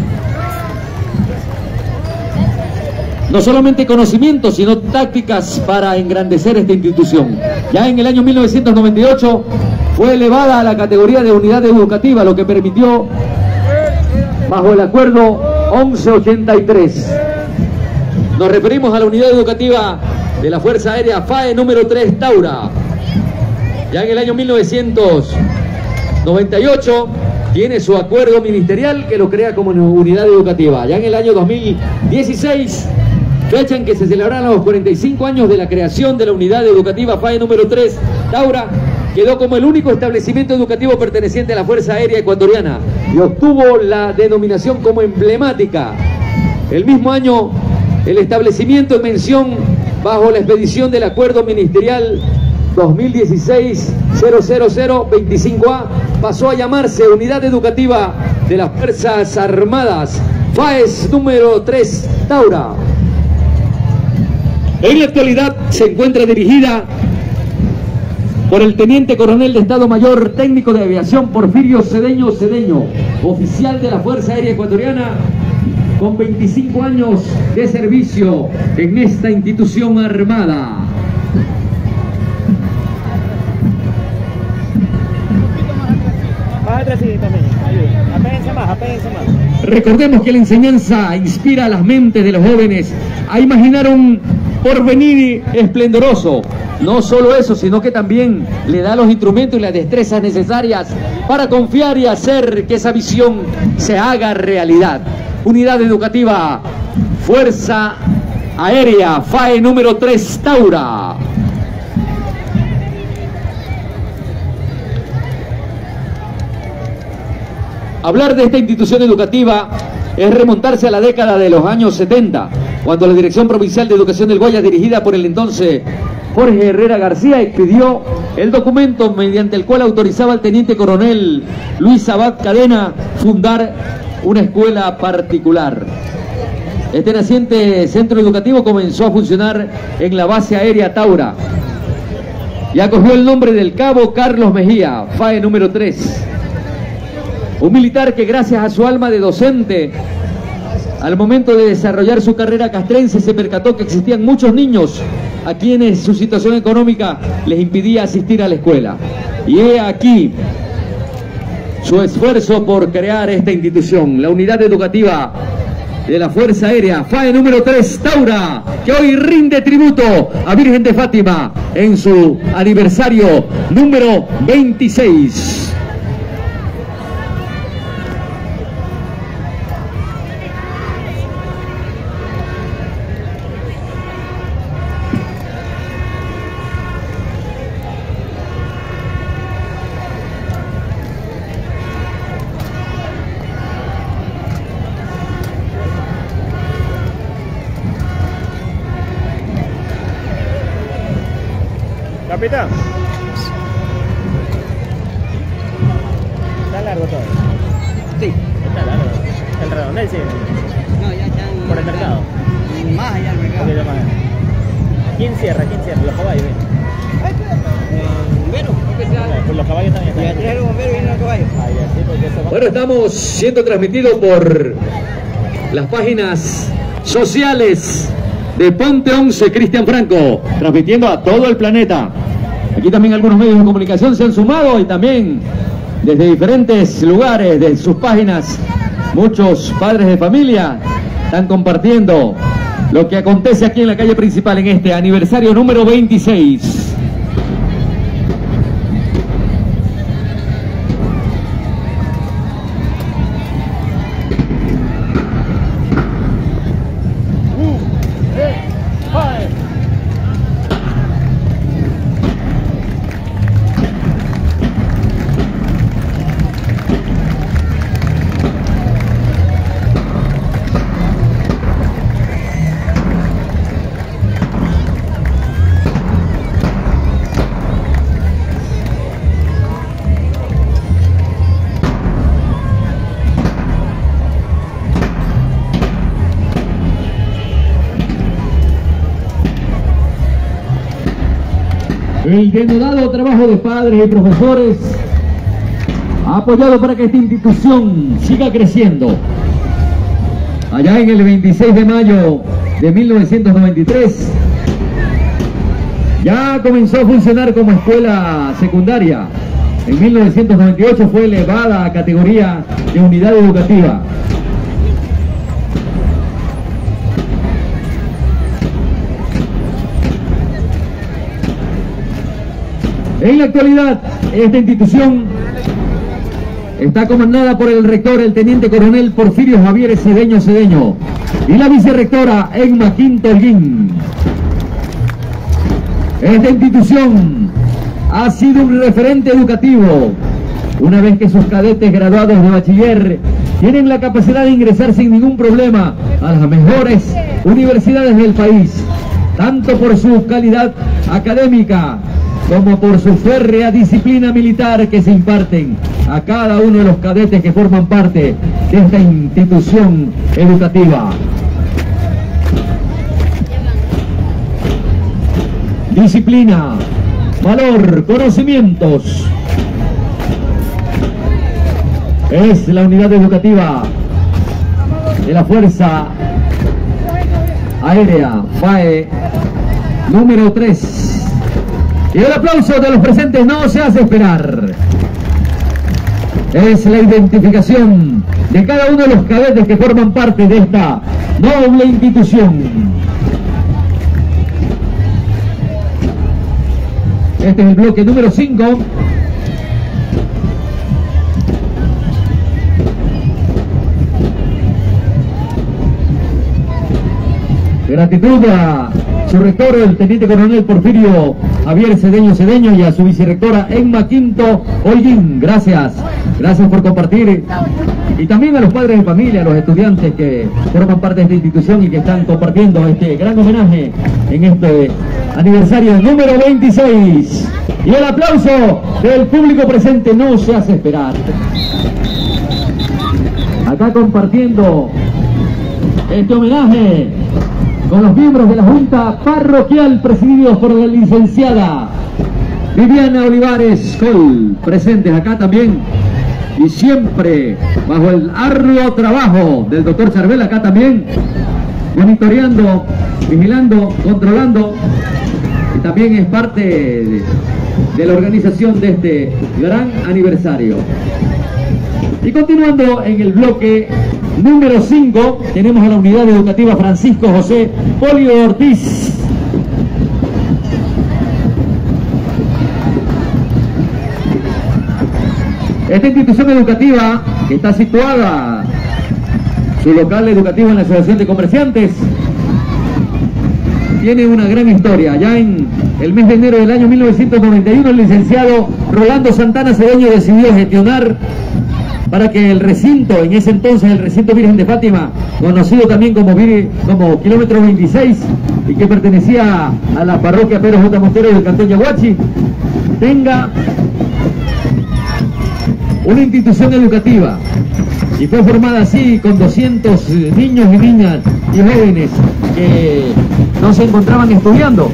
no solamente conocimientos, sino tácticas para engrandecer esta institución. Ya en el año 1998 fue elevada a la categoría de unidad educativa, lo que permitió, bajo el acuerdo 1183. Nos referimos a la unidad educativa de la Fuerza Aérea FAE número 3 Taura. Ya en el año 1998 tiene su acuerdo ministerial que lo crea como unidad educativa. Ya en el año 2016, fecha en que se celebrarán los 45 años de la creación de la unidad educativa FAE número 3 Taura, quedó como el único establecimiento educativo perteneciente a la Fuerza Aérea Ecuatoriana y obtuvo la denominación como emblemática. El mismo año, el establecimiento en mención bajo la expedición del acuerdo ministerial 2016-00025A pasó a llamarse Unidad Educativa de las Fuerzas Armadas FAES número 3 Taura. En la actualidad se encuentra dirigida por el Teniente Coronel de Estado Mayor Técnico de Aviación Porfirio Cedeño Cedeño, oficial de la Fuerza Aérea Ecuatoriana, con 25 años de servicio en esta institución armada. Más atrás, sí, también. Apéguense más, apéguense más. Recordemos que la enseñanza inspira a las mentes de los jóvenes a imaginar un porvenir esplendoroso. No solo eso, sino que también le da los instrumentos y las destrezas necesarias para confiar y hacer que esa visión se haga realidad. Unidad Educativa Fuerza Aérea FAE número 3 Taura. Hablar de esta institución educativa es remontarse a la década de los años 70, cuando la Dirección Provincial de Educación del Guayas, dirigida por el entonces Jorge Herrera García, expidió el documento mediante el cual autorizaba al Teniente Coronel Luis Abad Cadena fundar una escuela particular. Este naciente centro educativo comenzó a funcionar en la base aérea Taura y acogió el nombre del Cabo Carlos Mejía, FAE número 3. Un militar que, gracias a su alma de docente, al momento de desarrollar su carrera castrense, se percató que existían muchos niños a quienes su situación económica les impidía asistir a la escuela. Y he aquí su esfuerzo por crear esta institución, la Unidad Educativa de la Fuerza Aérea FAE número 3 Taura, que hoy rinde tributo a Virgen de Fátima en su aniversario número 26. Capitán. Está largo todo. Sí. Está largo. El redondel sí. No, ya están. Por el mercado. Más allá del Un mercado. poquito más. ¿Quién cierra? ¿Quién cierra? Los caballos. Bombero, creo que sea. Pues los caballos también Ya están. trae el bombero y viene el caballo. Ahí, así, porque eso va. Bueno, estamos siendo transmitidos por las páginas sociales de Ponte 11 Cristian Franco, transmitiendo a todo el planeta. Aquí también algunos medios de comunicación se han sumado y también desde diferentes lugares de sus páginas muchos padres de familia están compartiendo lo que acontece aquí en la calle principal en este aniversario número 26. El denodado trabajo de padres y profesores ha apoyado para que esta institución siga creciendo. Allá en el 26 de mayo de 1993, ya comenzó a funcionar como escuela secundaria. En 1998 fue elevada a categoría de unidad educativa. En la actualidad, esta institución está comandada por el rector, el teniente coronel Porfirio Javier Cedeño, y la vicerrectora Emma Quinto Holguín. Esta institución ha sido un referente educativo, una vez que sus cadetes graduados de bachiller tienen la capacidad de ingresar sin ningún problema a las mejores universidades del país, tanto por su calidad académica como por su férrea disciplina militar que se imparten a cada uno de los cadetes que forman parte de esta institución educativa. Disciplina, valor, conocimientos. Es la unidad educativa de la Fuerza Aérea, FAE, número 3. Y el aplauso de los presentes no se hace esperar. Es la identificación de cada uno de los cadetes que forman parte de esta noble institución. Este es el bloque número 5. Gratitud a su rector, el teniente coronel Porfirio Javier Cedeño, y a su vicerrectora Emma Quinto Holguín. Gracias por compartir. Y también a los padres de familia, a los estudiantes que forman parte de esta institución y que están compartiendo este gran homenaje en este aniversario número 26. Y el aplauso del público presente no se hace esperar. Acá compartiendo este homenaje con los miembros de la Junta Parroquial presididos por la licenciada Viviana Olivares Col, presentes acá también, y siempre bajo el arduo trabajo del doctor Charbel, acá también, monitoreando, vigilando, controlando, y también es parte de la organización de este gran aniversario. Y continuando en el bloque número 5, tenemos a la unidad educativa Francisco José Polio Ortiz. Esta institución educativa, que está situada, su local educativo en la Asociación de Comerciantes, tiene una gran historia. Ya en el mes de enero del año 1991, el licenciado Rolando Santana Cedeño decidió gestionar para que el recinto, en ese entonces el recinto Virgen de Fátima, conocido también como kilómetro 26 y que pertenecía a la parroquia Pedro J. Montero del cantón Yaguachi, tenga una institución educativa, y fue formada así con 200 niños y niñas y jóvenes que no se encontraban estudiando.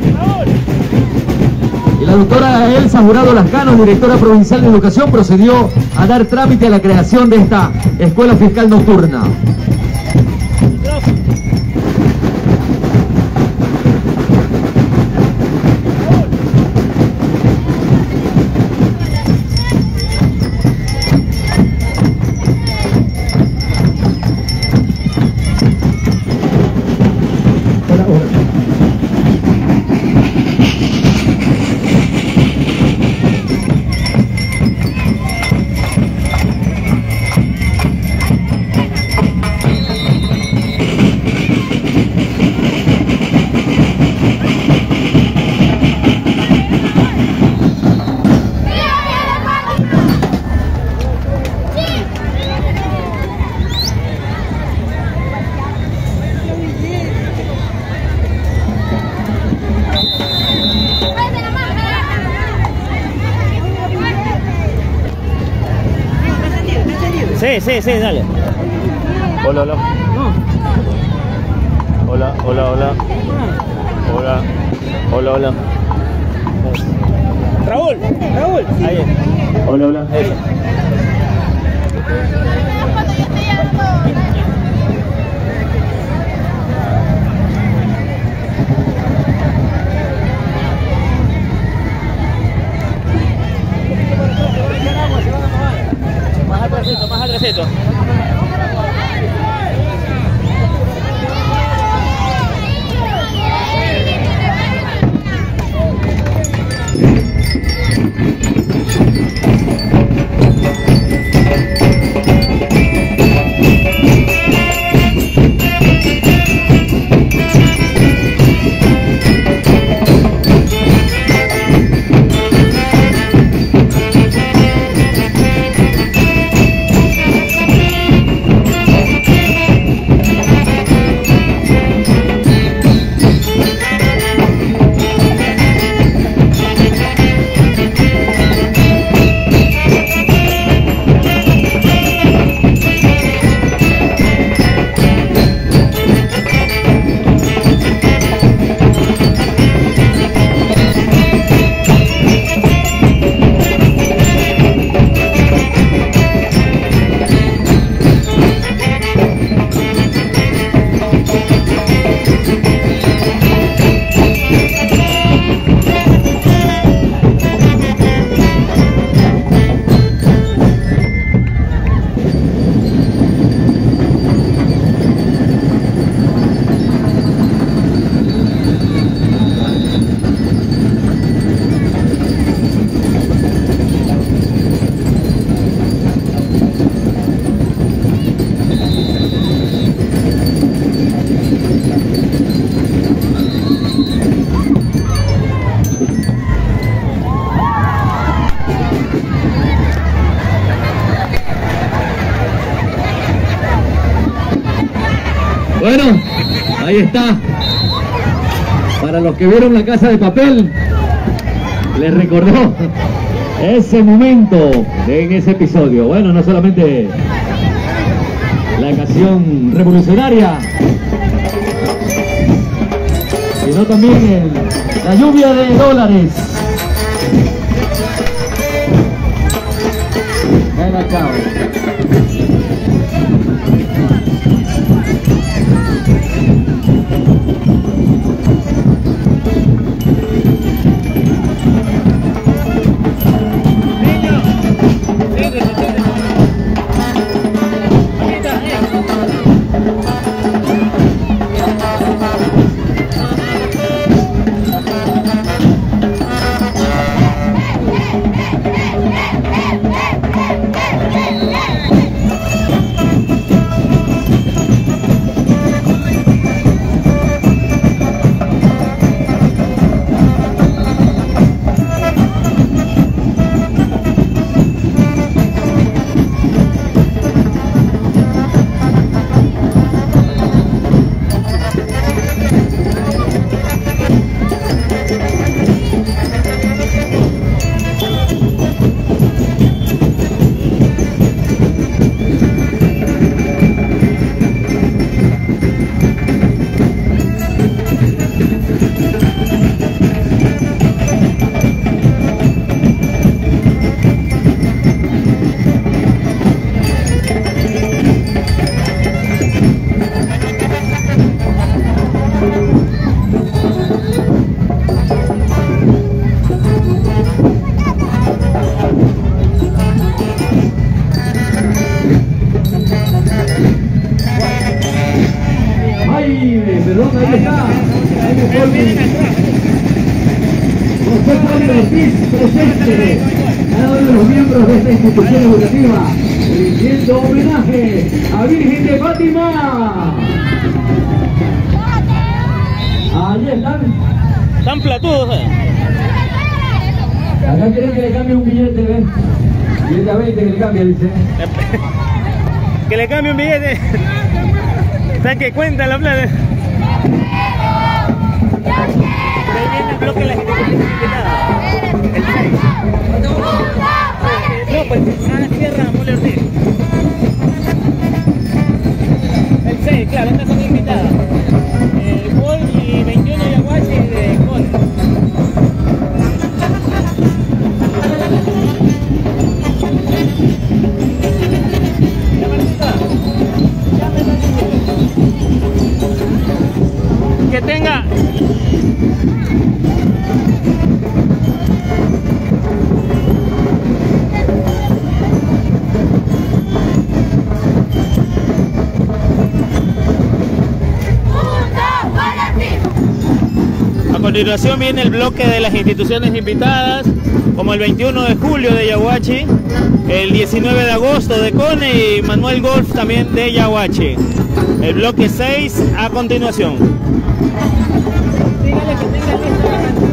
Y la doctora Elsa Jurado Lascano, directora provincial de educación, procedió a dar trámite a la creación de esta escuela fiscal nocturna. Sí, dale. Hola. Hola. Raúl. Ahí. Hola. Más atrásito. Bueno, ahí está. Para los que vieron La Casa de Papel, les recordó ese momento en ese episodio. Bueno, no solamente la canción revolucionaria, sino también la lluvia de dólares. Venga, chao. Perdón, ahí está. Presente, cada uno de los miembros de esta institución educativa, rindiendo homenaje a Virgen de Fátima. Ahí están. Están platudos. Acá quieren que le cambie un billete, ¿ven? Billete a 20 que le cambie, dice. Que le cambie un billete. ¿Sabes qué cuenta la plata? Ahí viene el bloque de la gente invitada. El 6. No, pues Sierra Mole Ortiz. El 6, claro, estas son invitadas. Gol y 21 Yaguachi de Gol. continuación viene el bloque de las instituciones invitadas, como el 21 de julio de Yaguachi, el 19 de agosto de Cone y Manuel Golf también de Yaguachi. El bloque 6 a continuación. Dígale que tenga lista la canción.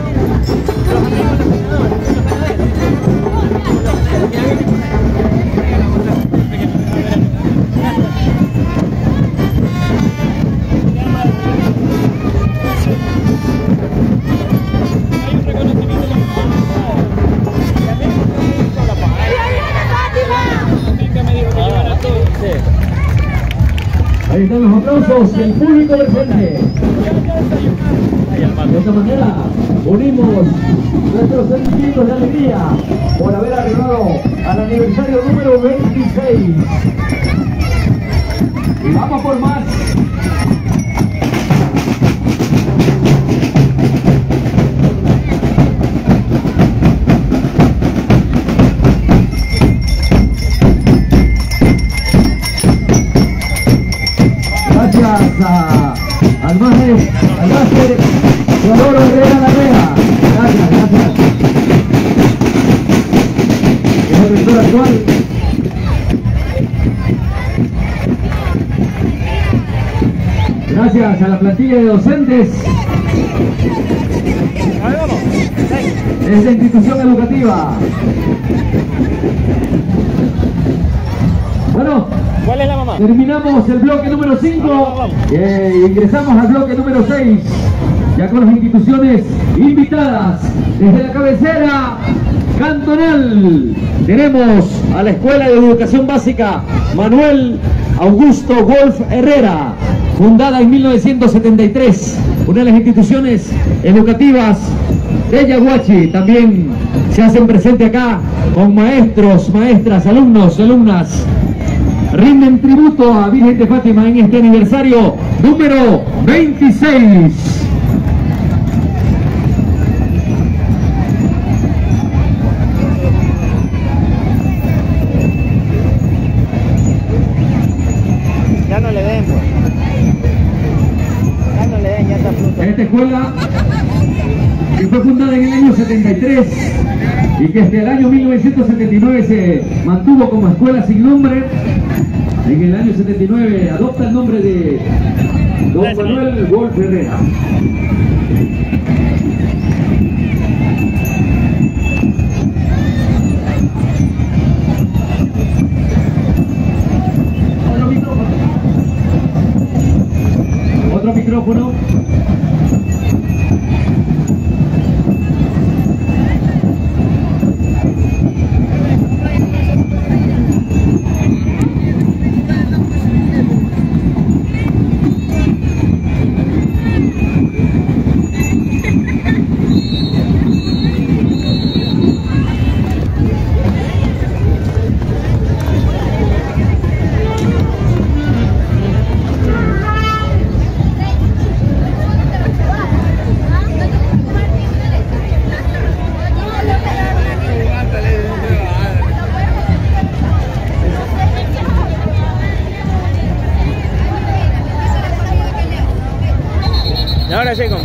Ahí están los aplausos y el público presente. De esta manera unimos nuestros sentimientos de alegría por haber arribado al aniversario número 26. Y vamos por más. Al máster Teodoro Herrera Larrea. Gracias. Es el rector actual. Gracias a la plantilla de docentes de esta institución educativa. Bueno, ¿cuál es la mamá? Terminamos el bloque número 5, ingresamos al bloque número 6, ya con las instituciones invitadas. Desde la cabecera cantonal tenemos a la Escuela de Educación Básica Manuel Augusto Golf Herrera, fundada en 1973, una de las instituciones educativas de Yaguachi. También se hacen presente acá con maestros, maestras, alumnos, alumnas. Rinden tributo a Virgen de Fátima en este aniversario número 26. Ya no le den, pues. Ya no le den, ya está fruto. Esta escuela que fue fundada en el año 73 y que desde el año 1979 se mantuvo como escuela sin nombre. En el año 79 adopta el nombre de Don Manuel Golf Herrera. Otro micrófono. Ahora sí, como.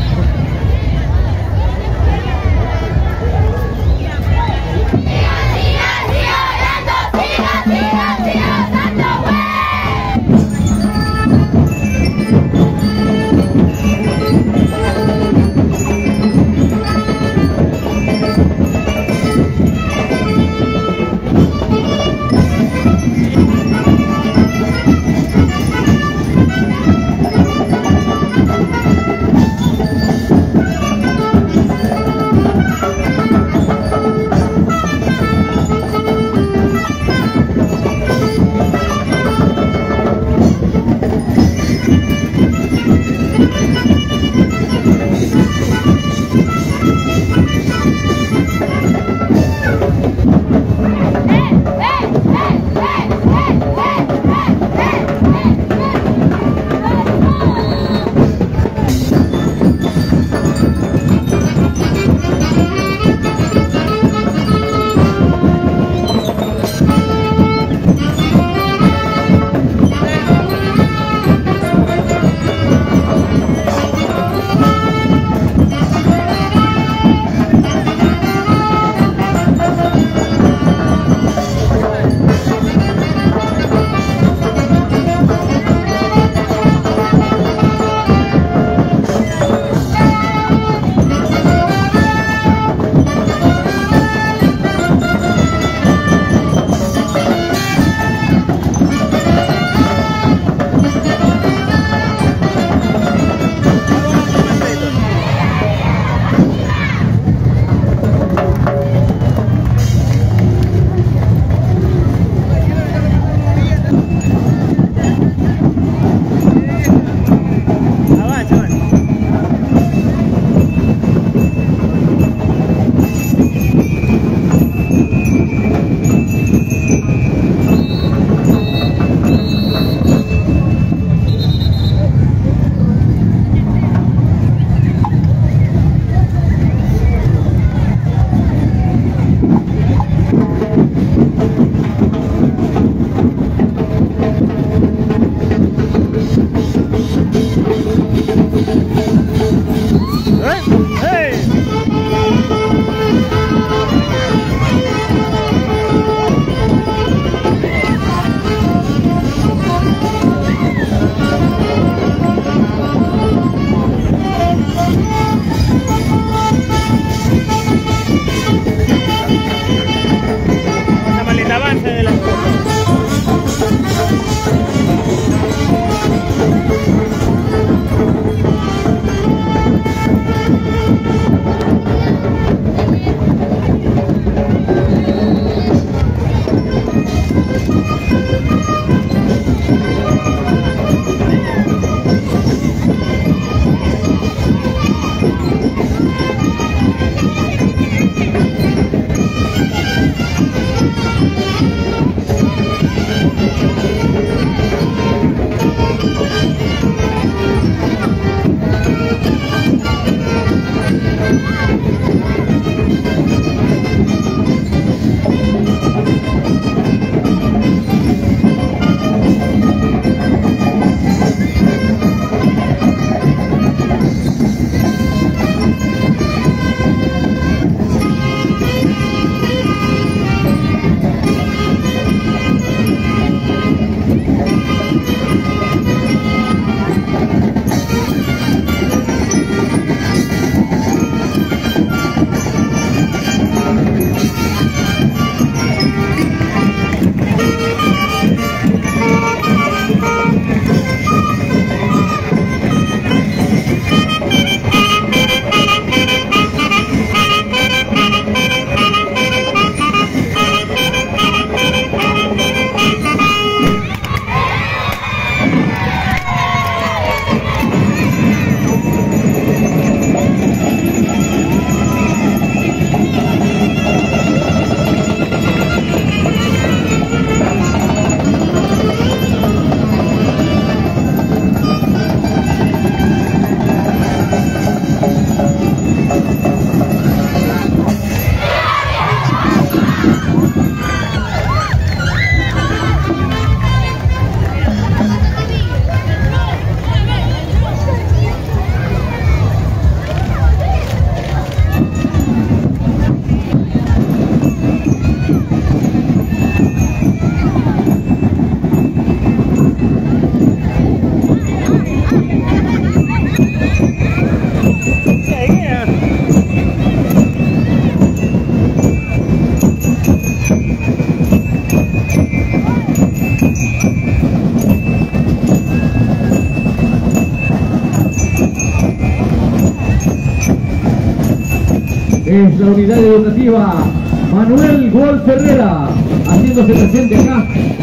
Es la unidad educativa Manuel Gol Ferrera, haciéndose presente acá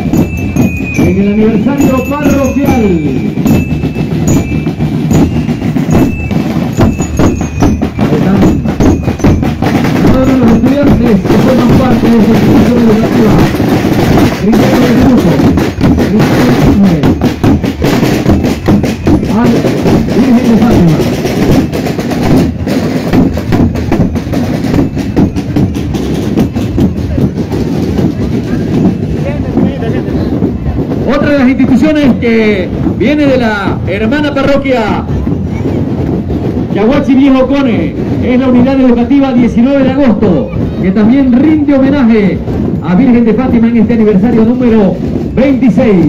en el aniversario parroquial. Ahí están todos los estudiantes que forman parte de esta institución educativa. Cristiano del Grupo, Cristiano del al Virgen de Fátima. Otra de las instituciones que viene de la hermana parroquia Yaguachi Viejo Cone es la unidad educativa 19 de agosto, que también rinde homenaje a Virgen de Fátima en este aniversario número 26.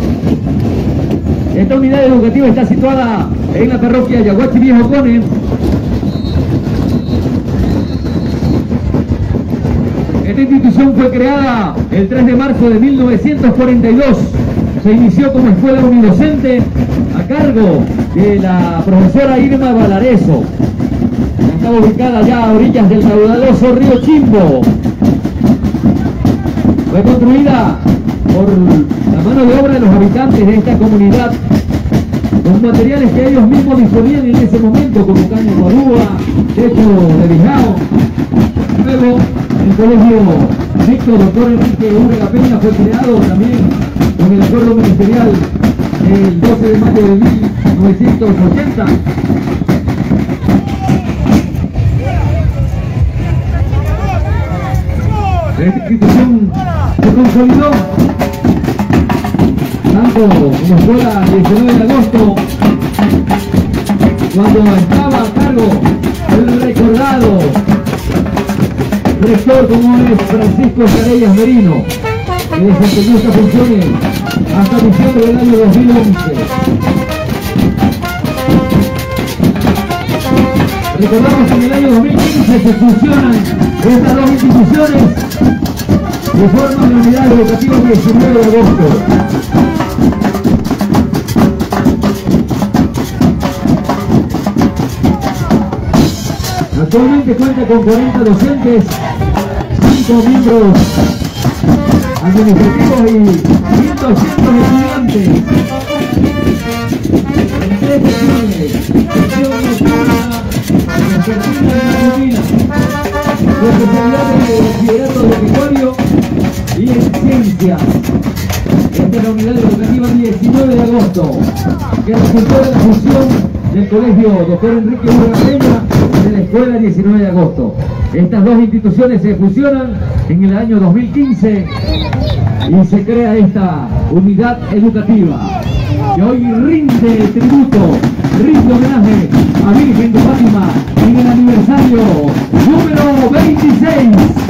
Esta unidad educativa está situada en la parroquia Yaguachi Viejo Cone. Esta institución fue creada el 3 de marzo de 1942. Se inició como escuela unidocente a cargo de la profesora Irma Valareso. Estaba ubicada ya a orillas del caudaloso río Chimbo. Fue construida por la mano de obra de los habitantes de esta comunidad, con materiales que ellos mismos disponían en ese momento, como caña de grúa, techo de bijao. Luego, el colegio Víctor Doctor Enrique Urrega Peña fue creado también con el acuerdo ministerial el 12 de mayo de 1980. Esta institución se consolidó tanto como escuela 19 de agosto cuando estaba a cargo el recordado rector como es Francisco Sarellas Merino, que desempeñó estas funciones hasta diciembre del año 2011. Recordamos que en el año 2015 se fusionan estas dos instituciones y forman la unidad educativa 19 de agosto. Actualmente cuenta con 40 docentes, 5 miembros administrativos y 1.200 estudiantes. En 3 secciones, sección nocturna, vespertina y matutina, con especialidades de bachillerato agropecuario y en ciencias. Esta es la unidad educativa 19 de agosto, que resultó de la fusión del colegio Dr. Enrique Urra Peña de la escuela 19 de agosto. Estas dos instituciones se fusionan en el año 2015 y se crea esta unidad educativa que hoy rinde tributo, rinde homenaje a Virgen de Fátima en el aniversario número 26.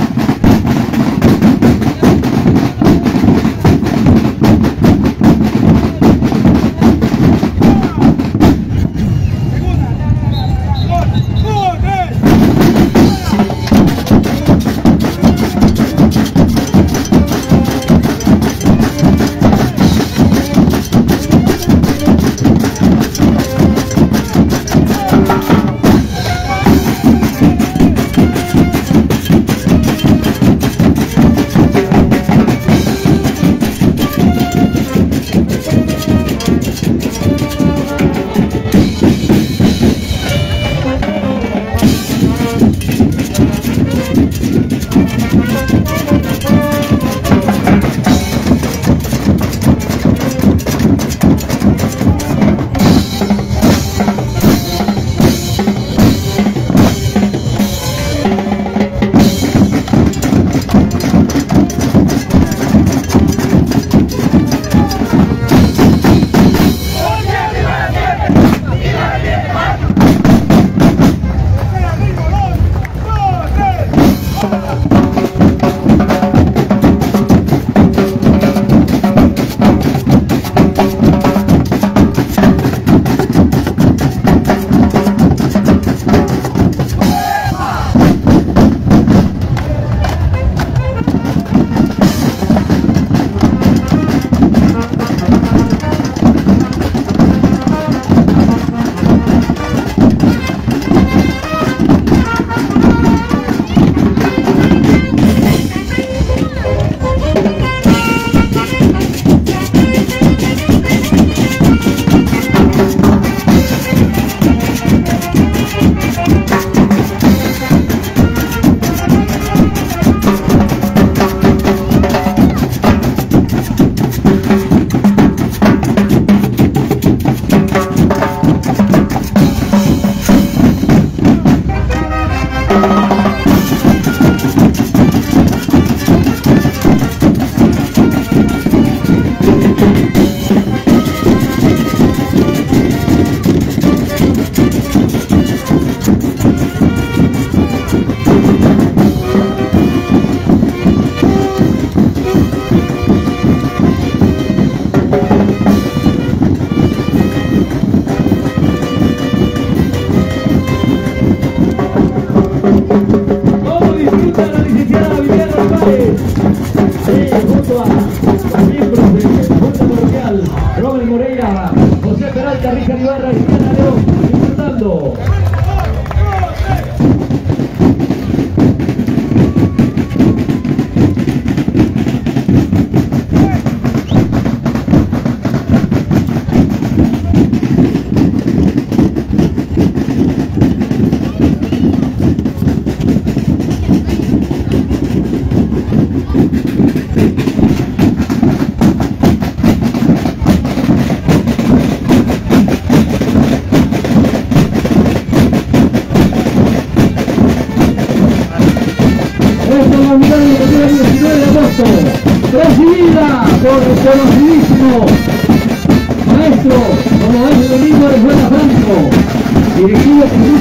Presidida por el conocidísimo maestro, como es el domingo de Juana Franco, y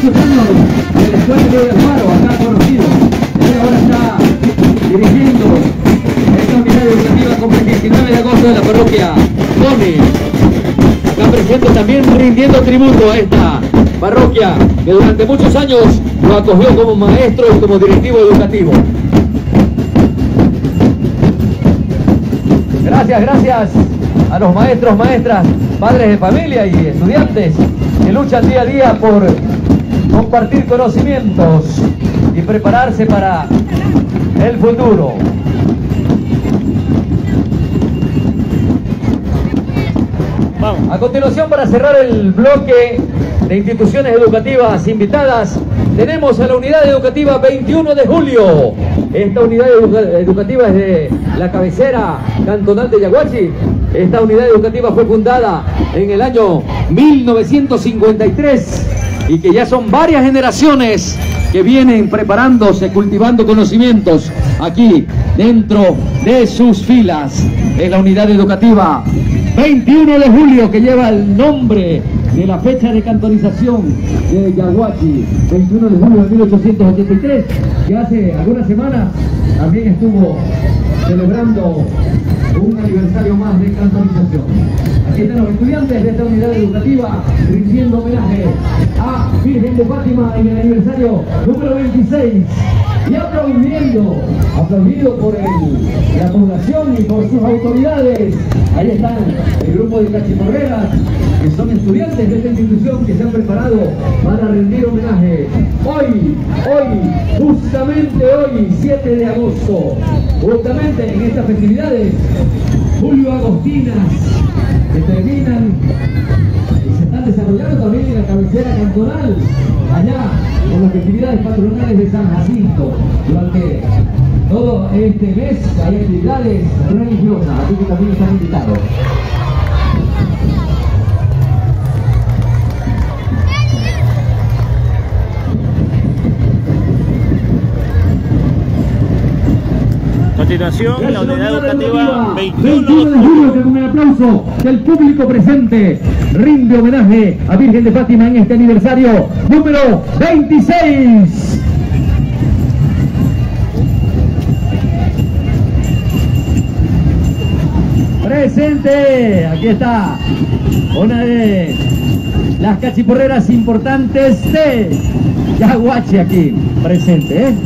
muchos años de la escuela de Alfaro, acá conocido. Él ahora está dirigiendo esta unidad educativa como el 19 de agosto de la parroquia Tony. Acá presente también rindiendo tributo a esta parroquia que durante muchos años lo acogió como maestro y como directivo educativo. Gracias a los maestros, maestras, padres de familia y estudiantes que luchan día a día por compartir conocimientos y prepararse para el futuro. Vamos. A continuación, para cerrar el bloque de instituciones educativas invitadas, tenemos a la unidad educativa 21 de julio. Esta unidad educativa es de la cabecera cantonal de Yaguachi. Esta unidad educativa fue fundada en el año 1953 y que ya son varias generaciones que vienen preparándose, cultivando conocimientos aquí dentro de sus filas. Es la unidad educativa 21 de julio, que lleva el nombre de la fecha de cantonización de Yaguachi, 21 de julio de 1883, que hace algunas semanas también estuvo celebrando un aniversario más de cantonización. Aquí están los estudiantes de esta unidad educativa rindiendo homenaje a Virgen de Fátima en el aniversario número 26 y aplaudido por la población y por sus autoridades. Ahí están el grupo de cachiporreras, que son estudiantes de esta institución que se han preparado para rendir homenaje. Justamente hoy, 7 de agosto, justamente en estas festividades Julio Agostinas, que terminan y se están desarrollando también en la cabecera cantonal, allá con las festividades patronales de San Jacinto. Durante todo este mes hay actividades religiosas, así que también están invitados. A continuación, la unidad educativa 21 de julio, que con el aplauso del público presente rinde homenaje a Virgen de Fátima en este aniversario número 26. Presente, aquí está una de las cachiporreras importantes de Yaguachi, aquí presente, ¿eh?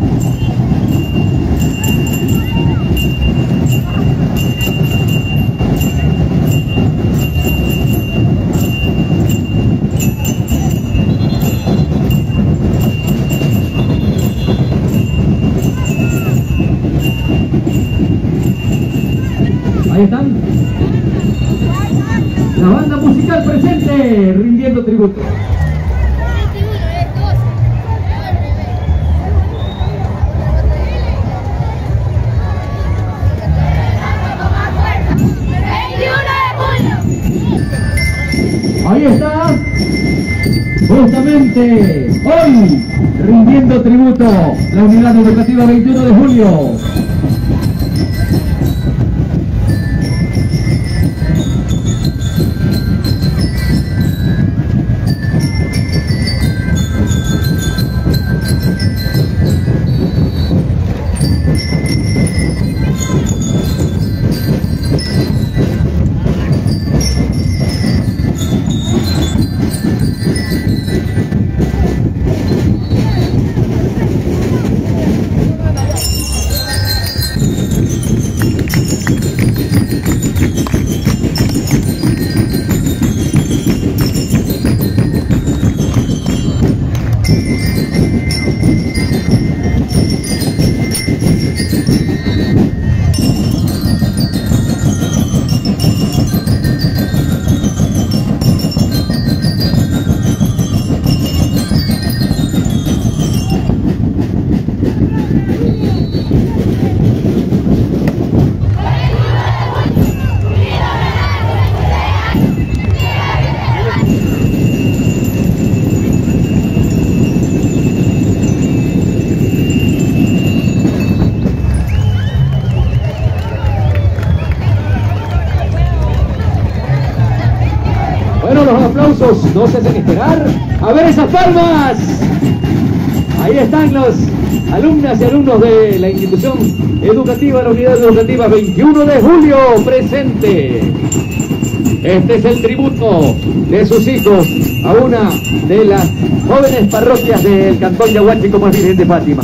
Ahí están. La banda musical presente, rindiendo tributo. Ahí está, justamente hoy, rindiendo tributo, la unidad educativa 21 de julio. no se hacen esperar. A ver esas palmas. Ahí están los alumnas y alumnos de la institución educativa, la unidad educativa 21 de julio presente. Este es el tributo de sus hijos a una de las jóvenes parroquias del cantón Yaguachi como es Virgen de Fátima.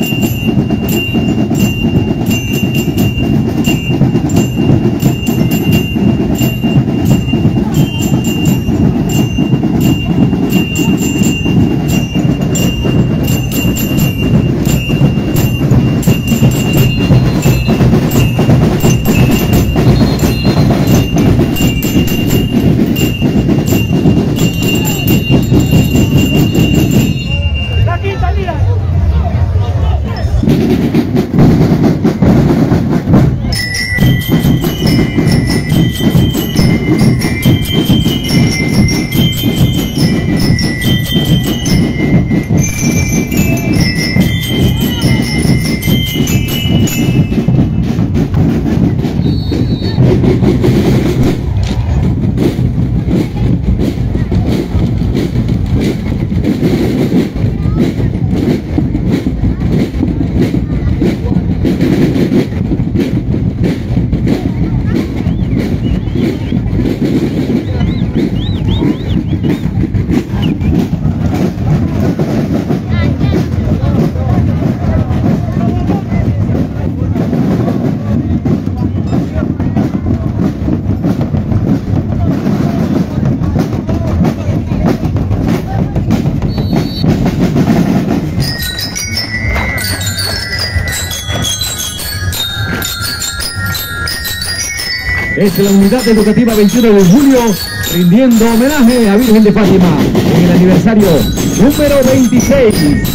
Es la unidad educativa 21 de julio rindiendo homenaje a Virgen de Fátima en el aniversario número 26.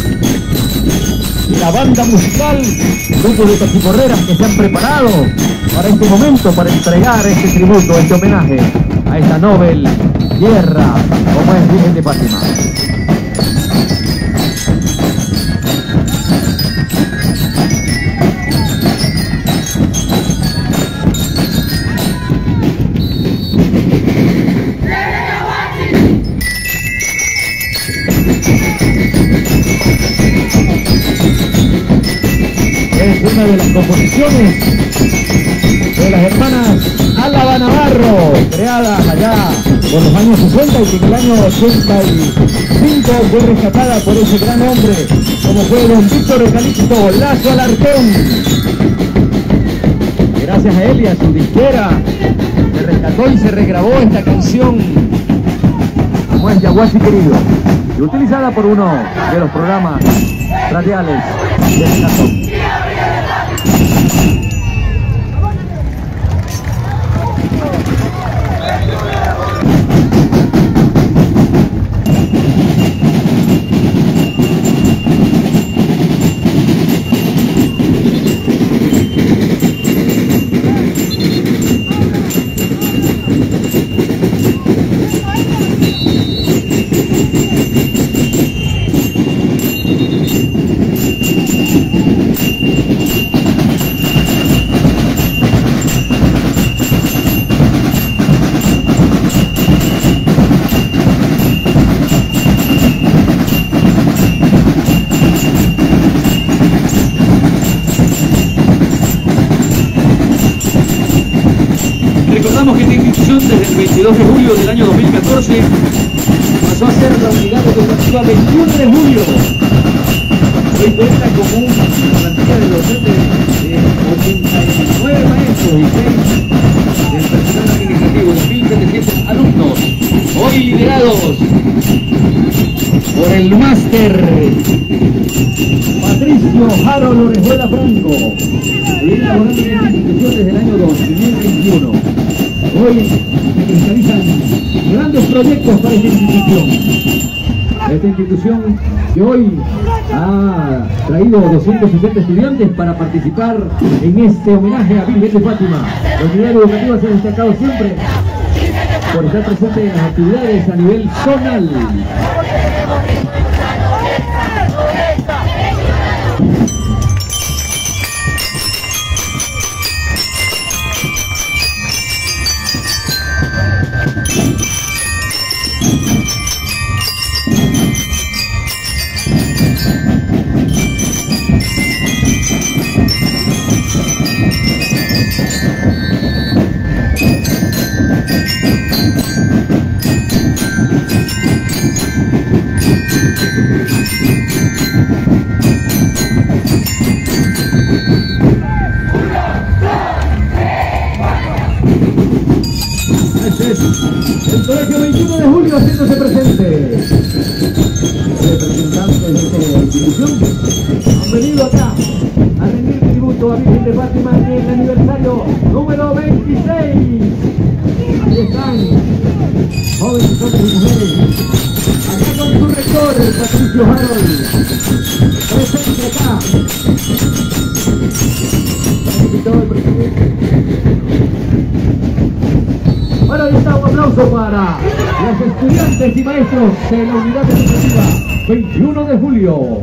La banda musical, grupos de taxicorreras que se han preparado para este momento, para entregar este tributo, este homenaje a esta noble tierra como es Virgen de Fátima. Una de las composiciones de las hermanas Álava Navarro, creadas allá por los años 60 y que en el año 85 fue rescatada por ese gran hombre como fue don Víctor Calixto Lazo Alarcón. Gracias a él y a su disquera se rescató y se regrabó esta canción como es Yaguachi Querido y utilizada por uno de los programas radiales de este cantón. Recordamos que esta institución desde el 22 de julio del año 2014 pasó a ser la unidad educativa 21 de julio. Hoy cuenta con una plantilla de docentes de 89 maestros y 6 del personal administrativo, 1.700 alumnos, hoy liderados por el máster Patricio Jaro Lorejuela Franco, que viene laborando en esta institución desde el año 2021. Hoy se cristalizan grandes proyectos para esta institución. Esta institución que hoy ha traído 270 estudiantes para participar en este homenaje a Virgen de Fátima. La unidad educativa se ha destacado siempre por estar presente en las actividades a nivel zonal. haciéndose presente. Representantes de esta institución han venido acá a rendir tributo a Virgen de Fátima en el aniversario número 26. Ahí están, jóvenes, hombres y mujeres, acá con su rector, Patricio Harold, presente acá. Invitado el presidente. Bueno, ahí está, un aplauso para los estudiantes y maestros de la unidad educativa 21 de julio.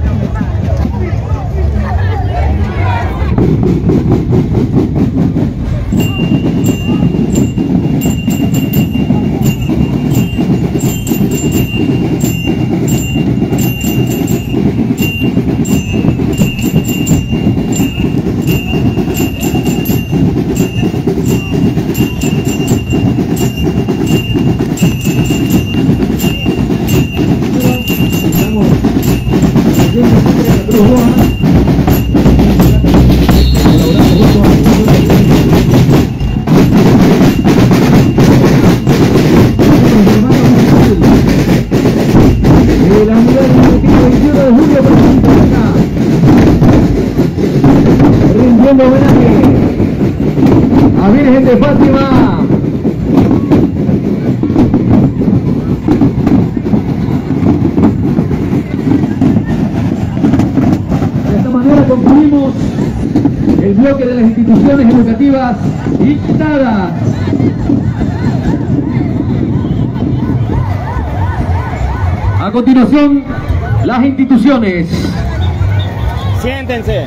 Rindiendo homenaje a Virgen de Fátima. De esta manera concluimos el bloque de las instituciones educativas invitadas. A continuación, las instituciones. Siéntense.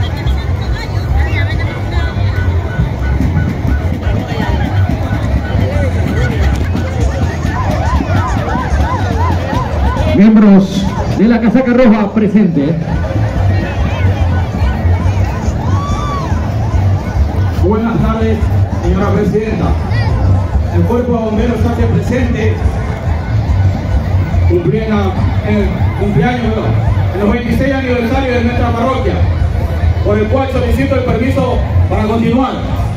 Miembros de la casaca roja presente. Buenas tardes, señora presidenta. El cuerpo de bomberos está aquí presente. El cumpleaños, en los 26 aniversarios de nuestra parroquia, por el cual solicito el permiso para continuar.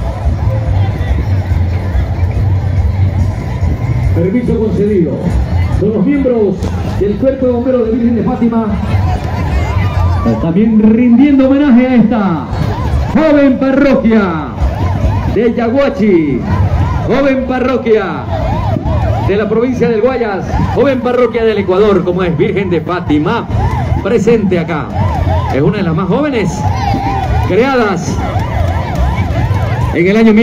Permiso concedido. Son los miembros del Cuerpo de Bomberos de Virgen de Fátima, también rindiendo homenaje a esta joven parroquia de Yaguachi, joven parroquia de la provincia del Guayas, joven parroquia del Ecuador, como es Virgen de Fátima, presente acá. Es una de las más jóvenes creadas en el año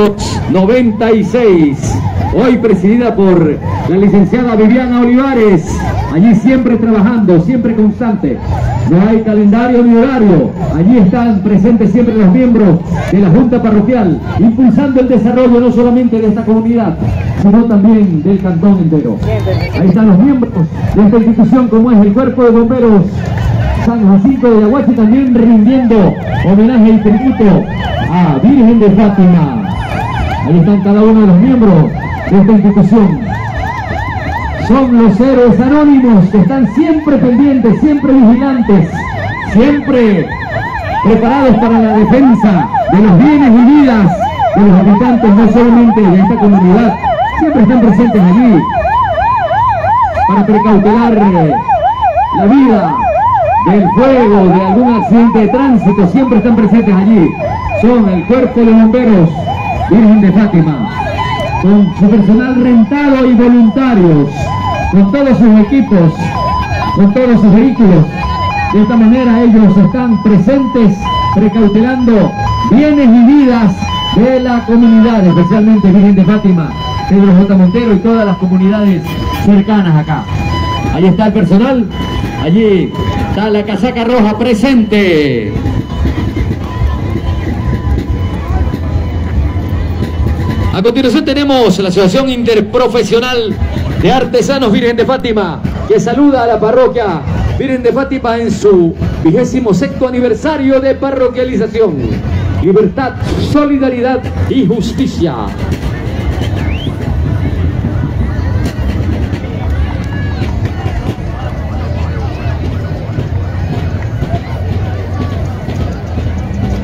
1996. Hoy presidida por la licenciada Viviana Olivares, allí siempre trabajando, siempre constante. No hay calendario ni horario, allí están presentes siempre los miembros de la Junta Parroquial, impulsando el desarrollo no solamente de esta comunidad, sino también del cantón entero. Ahí están los miembros de esta institución, como es el Cuerpo de Bomberos San Jacinto de Yaguachi, también rindiendo homenaje y tributo a Virgen de Fátima. Ahí están cada uno de los miembros de esta institución. Son los héroes anónimos que están siempre pendientes, siempre vigilantes, siempre preparados para la defensa de los bienes y vidas de los habitantes, no solamente de esta comunidad, siempre están presentes allí para precautelar la vida del fuego, de algún accidente de tránsito, siempre están presentes allí. Son el Cuerpo de Bomberos Virgen de Fátima, con su personal rentado y voluntarios, con todos sus equipos, con todos sus vehículos. De esta manera ellos están presentes precautelando bienes y vidas de la comunidad, especialmente Virgen de Fátima, Pedro J. Montero y todas las comunidades cercanas acá. Ahí está el personal, allí está la casaca roja presente. A continuación tenemos la Asociación Interprofesional de Artesanos Virgen de Fátima, que saluda a la parroquia Virgen de Fátima en su 26º aniversario de parroquialización. Libertad, solidaridad y justicia.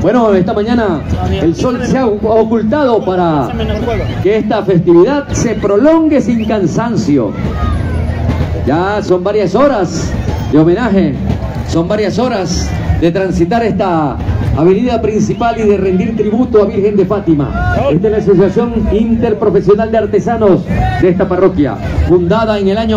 Bueno, esta mañana el sol se ha ocultado para que esta festividad se prolongue sin cansancio. Ya son varias horas de homenaje, son varias horas de transitar esta avenida principal y de rendir tributo a Virgen de Fátima. Esta es la Asociación Interprofesional de Artesanos de esta parroquia, fundada en el año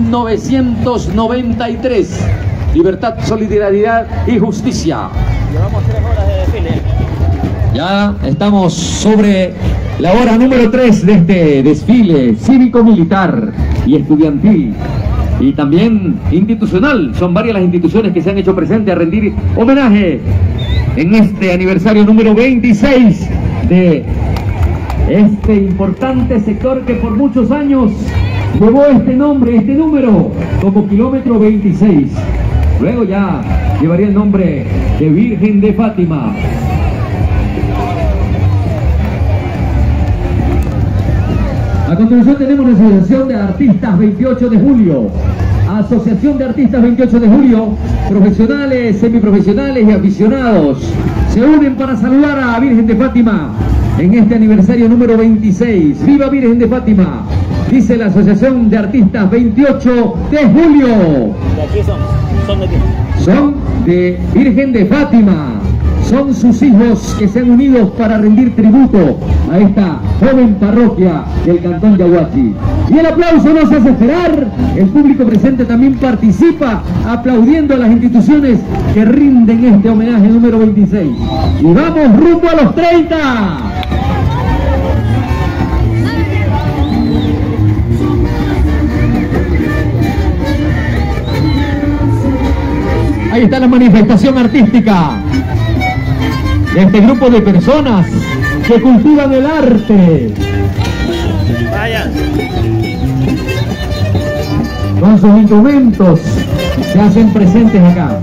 1993. Libertad, solidaridad y justicia. Llevamos 3 horas de desfile. Ya estamos sobre la hora número 3 de este desfile cívico-militar y estudiantil y también institucional. Son varias las instituciones que se han hecho presentes a rendir homenaje en este aniversario número 26 de este importante sector que por muchos años llevó este nombre, este número, como kilómetro 26. Luego ya llevaría el nombre de Virgen de Fátima. A continuación tenemos la Asociación de Artistas 28 de Julio. Asociación de Artistas 28 de Julio, profesionales, semiprofesionales y aficionados se unen para saludar a Virgen de Fátima en este aniversario número 26. ¡Viva Virgen de Fátima! Dice la Asociación de Artistas 28 de Julio. ¿De aquí son de aquí? Son de Virgen de Fátima. Son sus hijos que se han unido para rendir tributo a esta joven parroquia del Cantón Yaguachi. Y el aplauso no se hace esperar. El público presente también participa aplaudiendo a las instituciones que rinden este homenaje número 26. Y vamos rumbo a los 30. Ahí está la manifestación artística de este grupo de personas que cultivan el arte. Vaya. Con sus instrumentos se hacen presentes acá.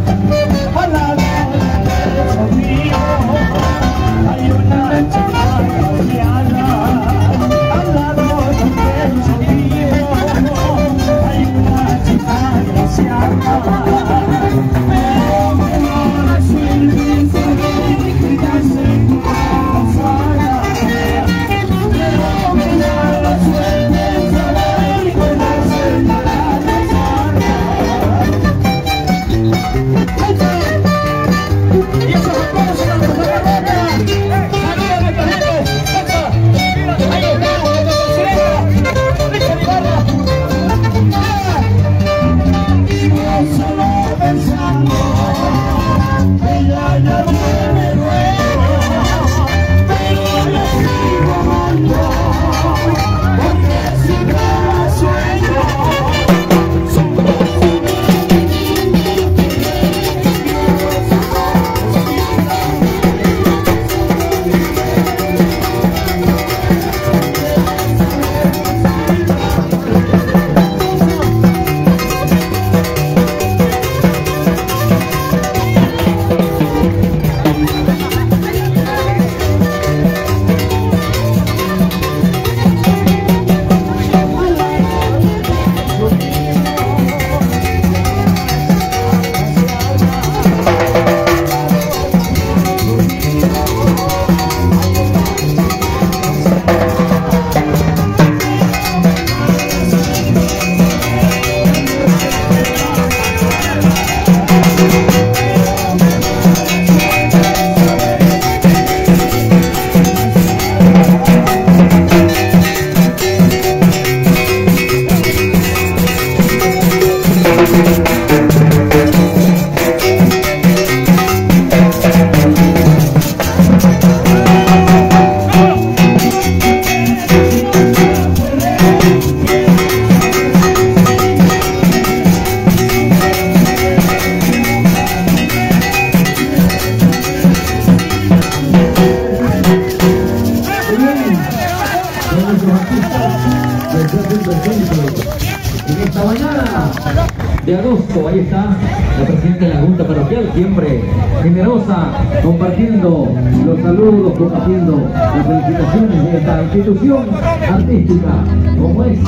En esta mañana de agosto, ahí está la presidenta de la Junta Parroquial, siempre generosa, compartiendo los saludos, compartiendo las felicitaciones de esta institución artística, como es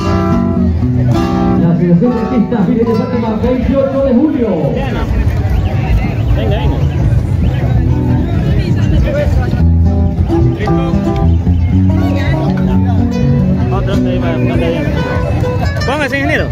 la Asociación de Artistas Virgen de Fátima 28 de julio. Venga, venga. Otro ahí va, póngase, ingeniero.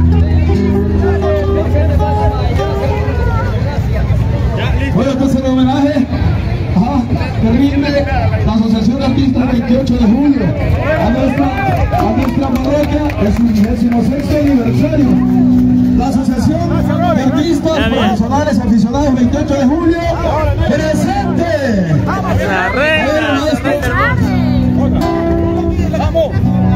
Bueno, entonces el homenaje que rinde la Asociación de Artistas 28 de julio a nuestra parroquia en su 26º aniversario. La Asociación de Artistas Profesionales Aficionados 28 de julio, presente. La reina. ¡Vamos!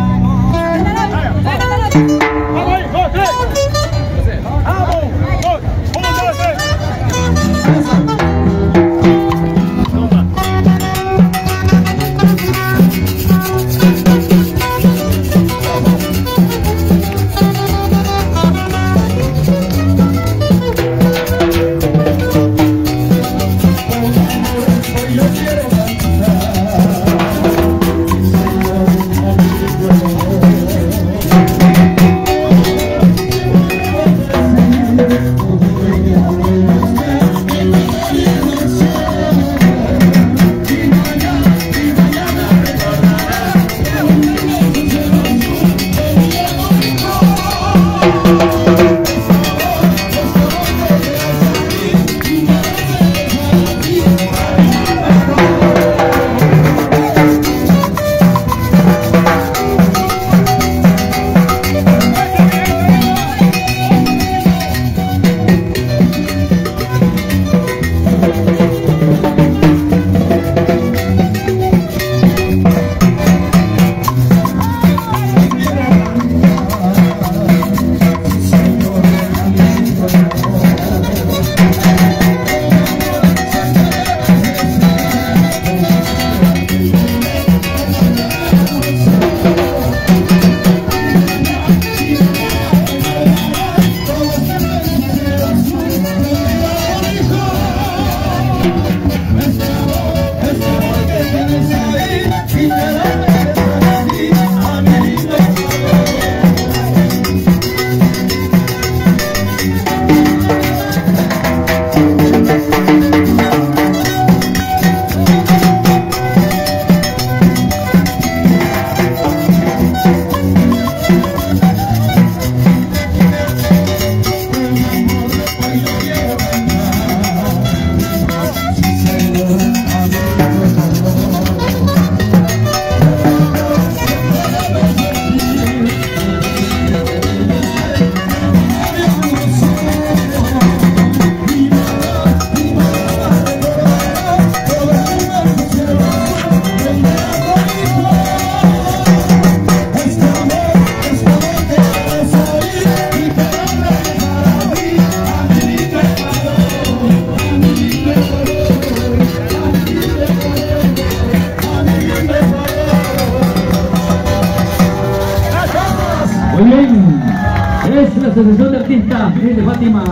Es la Asociación de Artistas Virgen de Fátima,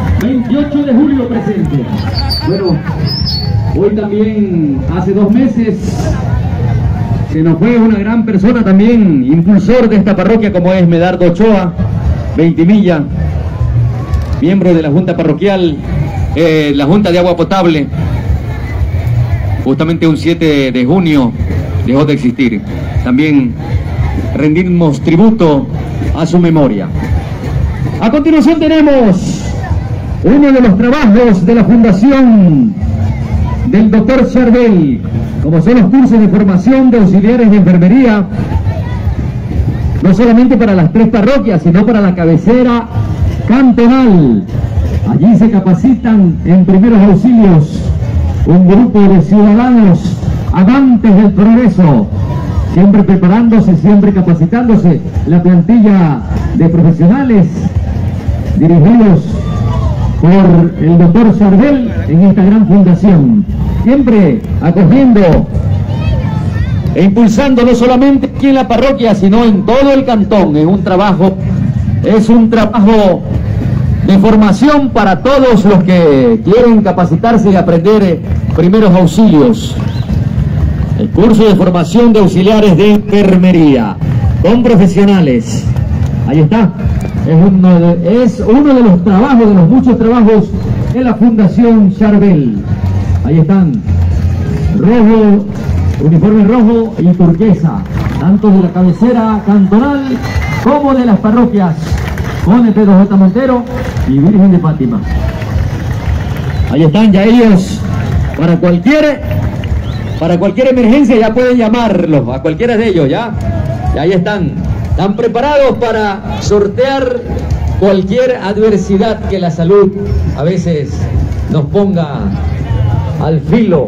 28 de julio presente. Bueno, hoy también, hace 2 meses, se nos fue una gran persona también, impulsor de esta parroquia, como es Medardo Ochoa, Ventimilla, miembro de la Junta Parroquial, la Junta de Agua Potable. Justamente un 7 de junio dejó de existir. También rendimos tributo a su memoria. A continuación tenemos uno de los trabajos de la Fundación del Dr. Charbel, como son los cursos de formación de auxiliares de enfermería, no solamente para las 3 parroquias, sino para la cabecera cantonal. Allí se capacitan en primeros auxilios un grupo de ciudadanos amantes del progreso, siempre preparándose, siempre capacitándose. La plantilla de profesionales dirigidos por el doctor Charbel en esta gran fundación, siempre acogiendo e impulsando no solamente aquí en la parroquia, sino en todo el cantón. Es un trabajo de formación para todos los que quieren capacitarse y aprender primeros auxilios. El curso de formación de auxiliares de enfermería con profesionales. Ahí está. Es uno de los trabajos, de los muchos trabajos de la Fundación Charbel. Ahí están. Rojo uniforme rojo y turquesa, tanto de la cabecera cantonal como de las parroquias Conde Pedro J. Montero y Virgen de Fátima. Ahí están ya ellos, para cualquier emergencia ya pueden llamarlos, a cualquiera de ellos, ya. Y ahí están preparados para sortear cualquier adversidad que la salud a veces nos ponga al filo.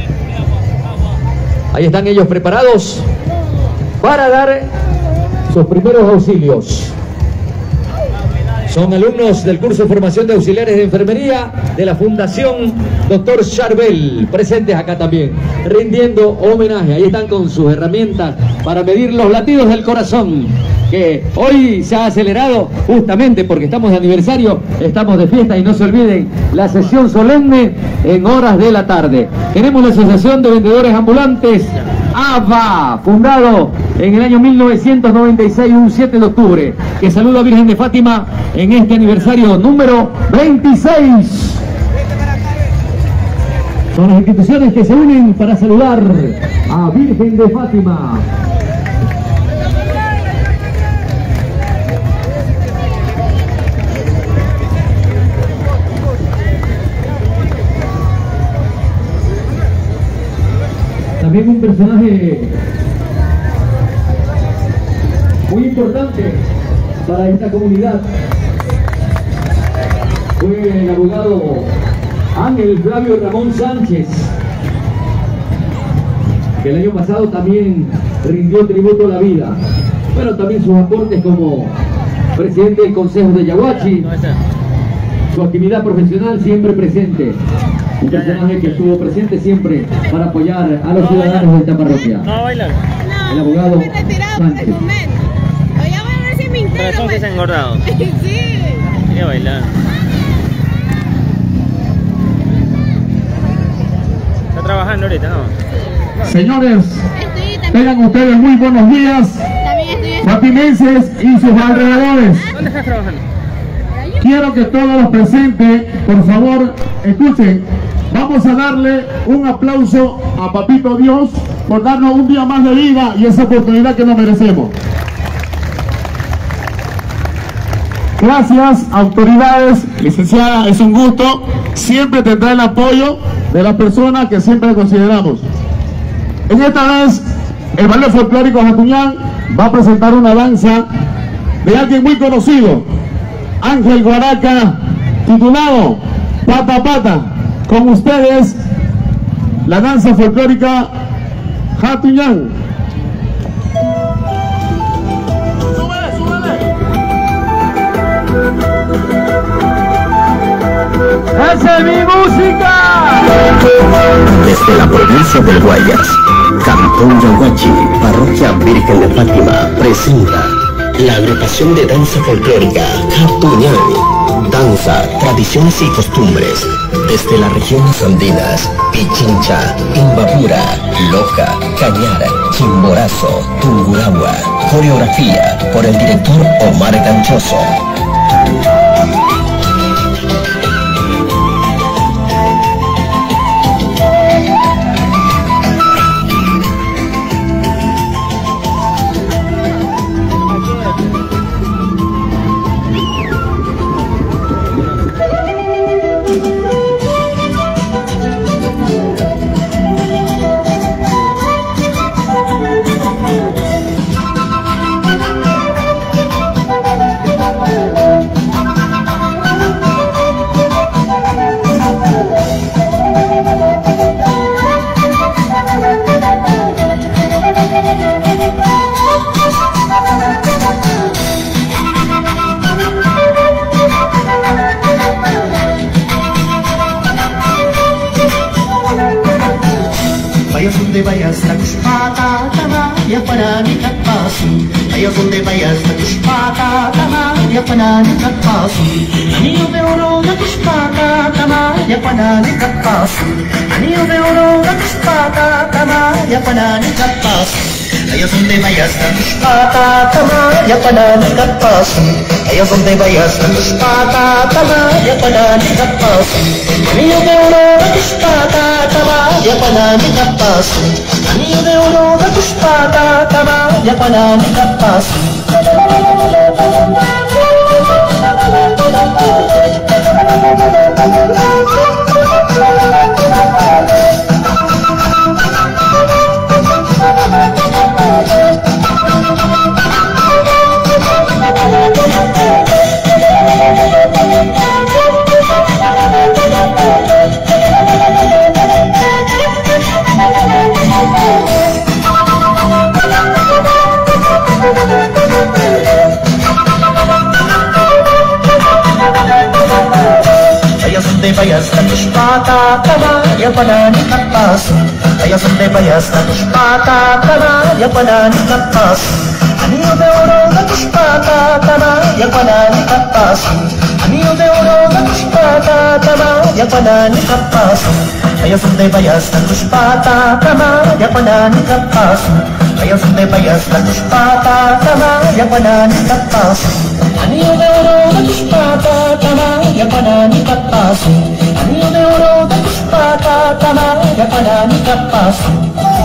Ahí están ellos preparados para dar sus primeros auxilios. Son alumnos del curso de formación de auxiliares de enfermería de la Fundación Dr. Charbel, presentes acá también, rindiendo homenaje. Ahí están con sus herramientas para medir los latidos del corazón, que hoy se ha acelerado justamente porque estamos de aniversario, estamos de fiesta, y no se olviden la sesión solemne en horas de la tarde. Tenemos la Asociación de Vendedores Ambulantes AVA, fundado en el año 1996, un 7 de octubre, que saluda a Virgen de Fátima en este aniversario número 26. Son las instituciones que se unen para saludar a Virgen de Fátima. También un personaje muy importante para esta comunidad fue el abogado Ángel Flavio Ramón Sánchez, que el año pasado también rindió tributo a la vida. Bueno, también sus aportes como presidente del Consejo de Yaguachi, su actividad profesional siempre presente. Un personaje que estuvo presente siempre para apoyar a los ciudadanos de esta parroquia. No, bailar. El abogado me he retirado por Sánchez. el momento. Voy a ver si me Pero integro. son que se han engordado. Sí. Qué bailar. Está trabajando ahorita, ¿no? Señores, Estoy también. tengan ustedes muy buenos días, También estoy. fatimenses y sus alrededores. ¿Dónde estás trabajando? Quiero que todos los presentes, por favor, escuchen. Vamos a darle un aplauso a Papito Dios por darnos un día más de vida y esa oportunidad que nos merecemos. Gracias, autoridades. Licenciada, es un gusto. Siempre tendrá el apoyo de las personas que siempre consideramos. En esta vez, el Ballet Folclórico Jatuñán va a presentar una danza de alguien muy conocido, Ángel Guaraca, titulado Pata a Pata. Con ustedes, la danza folclórica Jatuñán. ¡Súbele, súbele! ¡Esa es mi música! Desde la provincia del Guayas, Cantón Yaguachi, Parroquia Virgen de Fátima, presenta la agrupación de danza folclórica Jatuñán. Danza, tradiciones y costumbres desde las regiones andinas: Pichincha, Imbabura, Loja, Cañar, Chimborazo, Tungurahua. Coreografía por el director Omar Ganchoso. Vayas donde vayas, tacuspata, tamaya para ni katpasu. Vayas donde vayas, tacuspata, tamaya para ni katpasu. Anillo de oro, tacuspata, tamaya para ni katpasu. Anillo de oro, tacuspata, tamaya para ni katpasu. allá donde vayas da tus patatama, ya para ni kapasu, allá donde vayas da tus patatama, ya para ni kapasu, anillo de oro da tus patatama, ya para ni kapasu, anillo de oro da tus patatama, ya para ni kapasu. Donde vayas da tus patatama, ya para ni kapasu, allá donde vayas da tus patatama, ya para ni kapasu, anillo de oro da tus patatama, ya para ni kapasu, anillo de oro da tus patatama, ya para ni kapasu, allá donde vayas da tus patatama, ya para ni kapasu, allá donde vayas da tus patatama, ya para ni kapasu. Anillo de oro de tus patatama, ya para ni kapasu, anillo de oro de tus patatama, ya para ni kapasu.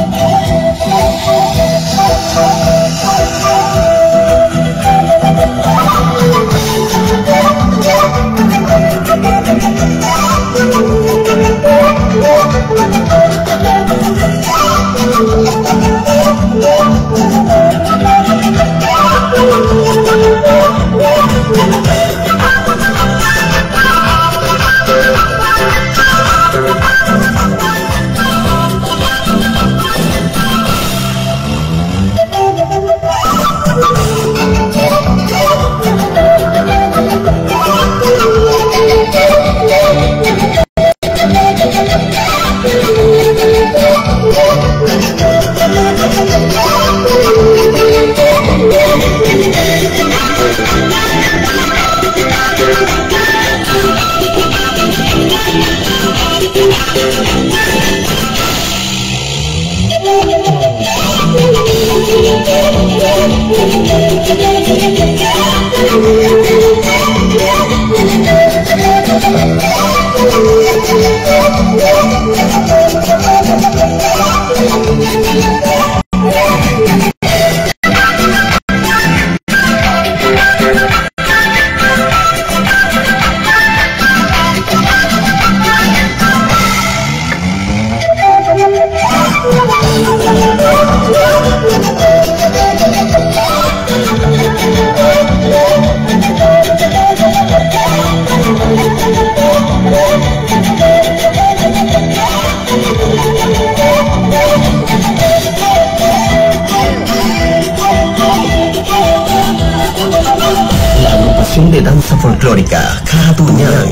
De danza folclórica Katuñán.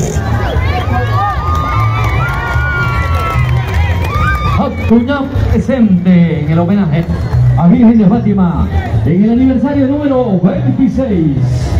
Katuñán presente en el homenaje a Virgen de Fátima en el aniversario número 26.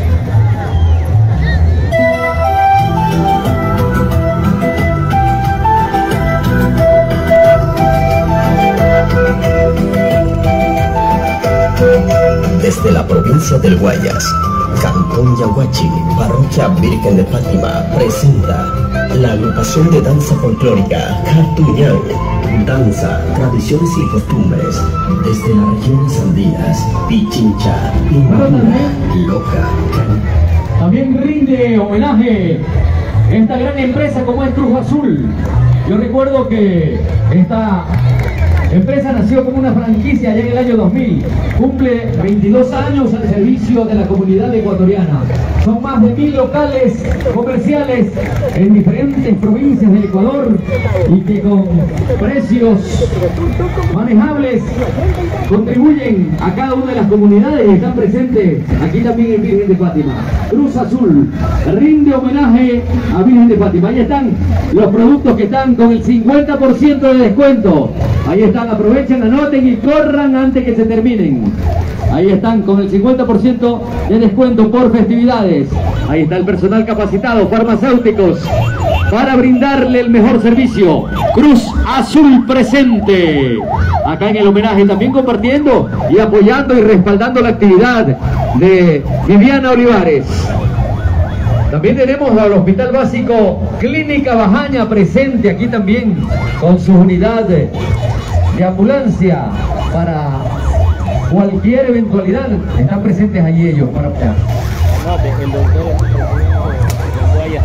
Desde la provincia del Guayas, Cantón Yaguachi, Parroquia Virgen de Fátima, presenta la agrupación de danza folclórica Katuñán. Danza, tradiciones y costumbres desde las regiones andinas, Pichincha, Imbabura, Loja. También rinde homenaje a esta gran empresa como es Cruz Azul. Yo recuerdo que esta empresa nació como una franquicia allá en el año 2000. Cumple 22 años al servicio de la comunidad ecuatoriana. Son más de 1000 locales comerciales en diferentes provincias del Ecuador y que con precios manejables contribuyen a cada una de las comunidades y están presentes aquí también en Virgen de Fátima. Cruz Azul rinde homenaje a Virgen de Fátima. Ahí están los productos que están con el 50% de descuento. Ahí están, aprovechen, anoten y corran antes que se terminen. Ahí están con el 50% de descuento por festividades. Ahí está el personal capacitado, farmacéuticos, para brindarle el mejor servicio. Cruz Azul presente. Acá en el homenaje también compartiendo y apoyando y respaldando la actividad de Viviana Olivares. También tenemos al Hospital Básico Clínica Bajaña presente aquí también con su unidad de ambulancia para cualquier eventualidad. Están presentes allí ellos para apoyar. El doctor Guayas.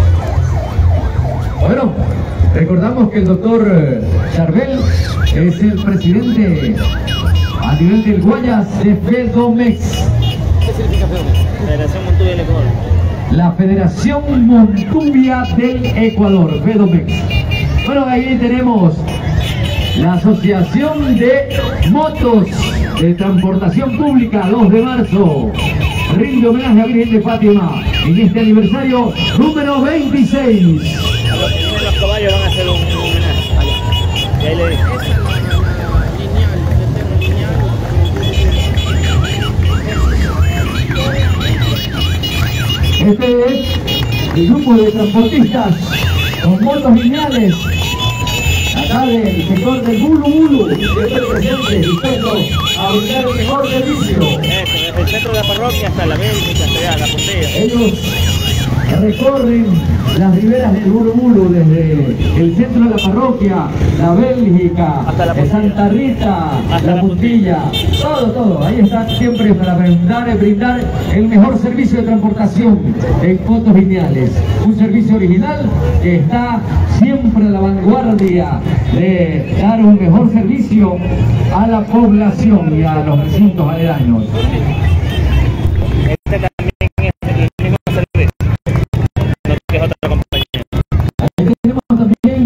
Bueno, recordamos que el doctor Charbel es el presidente a nivel del Guayas de FEDOMEX. ¿Qué significa FEDOMEX? Federación Montubia del Ecuador. La Federación Montubia del Ecuador, FEDOMEX. Bueno, ahí tenemos la Asociación de Motos de Transportación Pública, 2 de marzo. Rinde homenaje a Virgen de Fátima en este aniversario número 26. A los que tienen los caballos van a hacer un homenaje. Allá. Y ahí le digo. Este es el grupo de transportistas con motos lineales. Acá del sector del Bulu Bulu, siempre presente, dispuestos a brindar el mejor servicio. Eso, desde el centro de la parroquia hasta la Bélgica, hasta allá, la Puntilla. Ellos recorren las riberas del Bulu Bulu desde el centro de la parroquia, la Bélgica, hasta la Santa Rita, hasta la Puntilla, todo. Ahí está siempre para brindar el mejor servicio de transportación en motos lineales. Un servicio original que está siempre a la vanguardia de dar un mejor servicio a la población y a los recintos aledaños. Este también es el mismo servicio, no que es otra compañía. Aquí tenemos también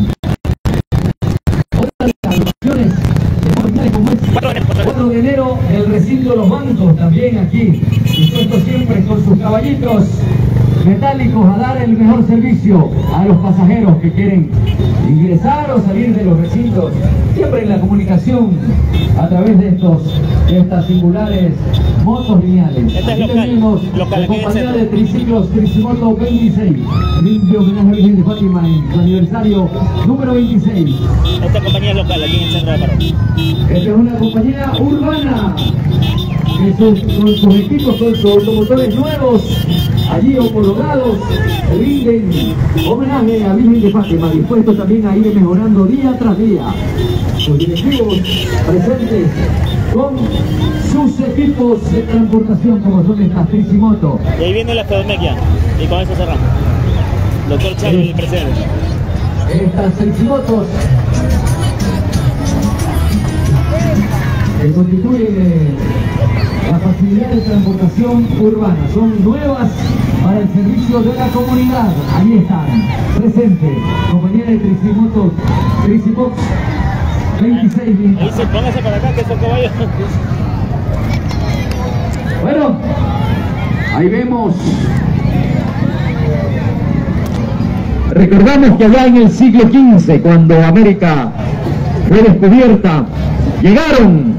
otras acciones como es 4 de enero, el recinto de los bancos también aquí, dispuestos siempre con sus caballitos metálicos a dar el mejor servicio a los pasajeros que quieren ingresar o salir de los recintos, siempre en la comunicación a través de estas singulares motos lineales. Este es Aquí local, tenemos local, la aquí en el compañía centro. de triciclos Tricimoto 26, limpio homenaje a Virgen de Fátima en su aniversario número 26. Esta compañía es local, aquí en el centro de la parroquia. Esta es una compañía urbana que con sus equipos, con sus automotores nuevos, allí homologados, rinden homenaje a Virgen de Fátima, dispuestos también a ir mejorando día tras día. Sus directivos presentes con sus equipos de transportación como son estas Tricimoto. Y ahí viene la FEDOMEX ya, y con eso cerramos. Doctor Chávez, el presidente. Estas Tricimotos que constituyen la facilidad de transportación urbana, son nuevas para el servicio de la comunidad. Ahí están, presentes, compañía de Tricimotos, Tricimox 26. Ahí sí, póngase para acá que esos caballos. Bueno, ahí vemos. Recordamos que allá en el siglo XV, cuando América fue descubierta, llegaron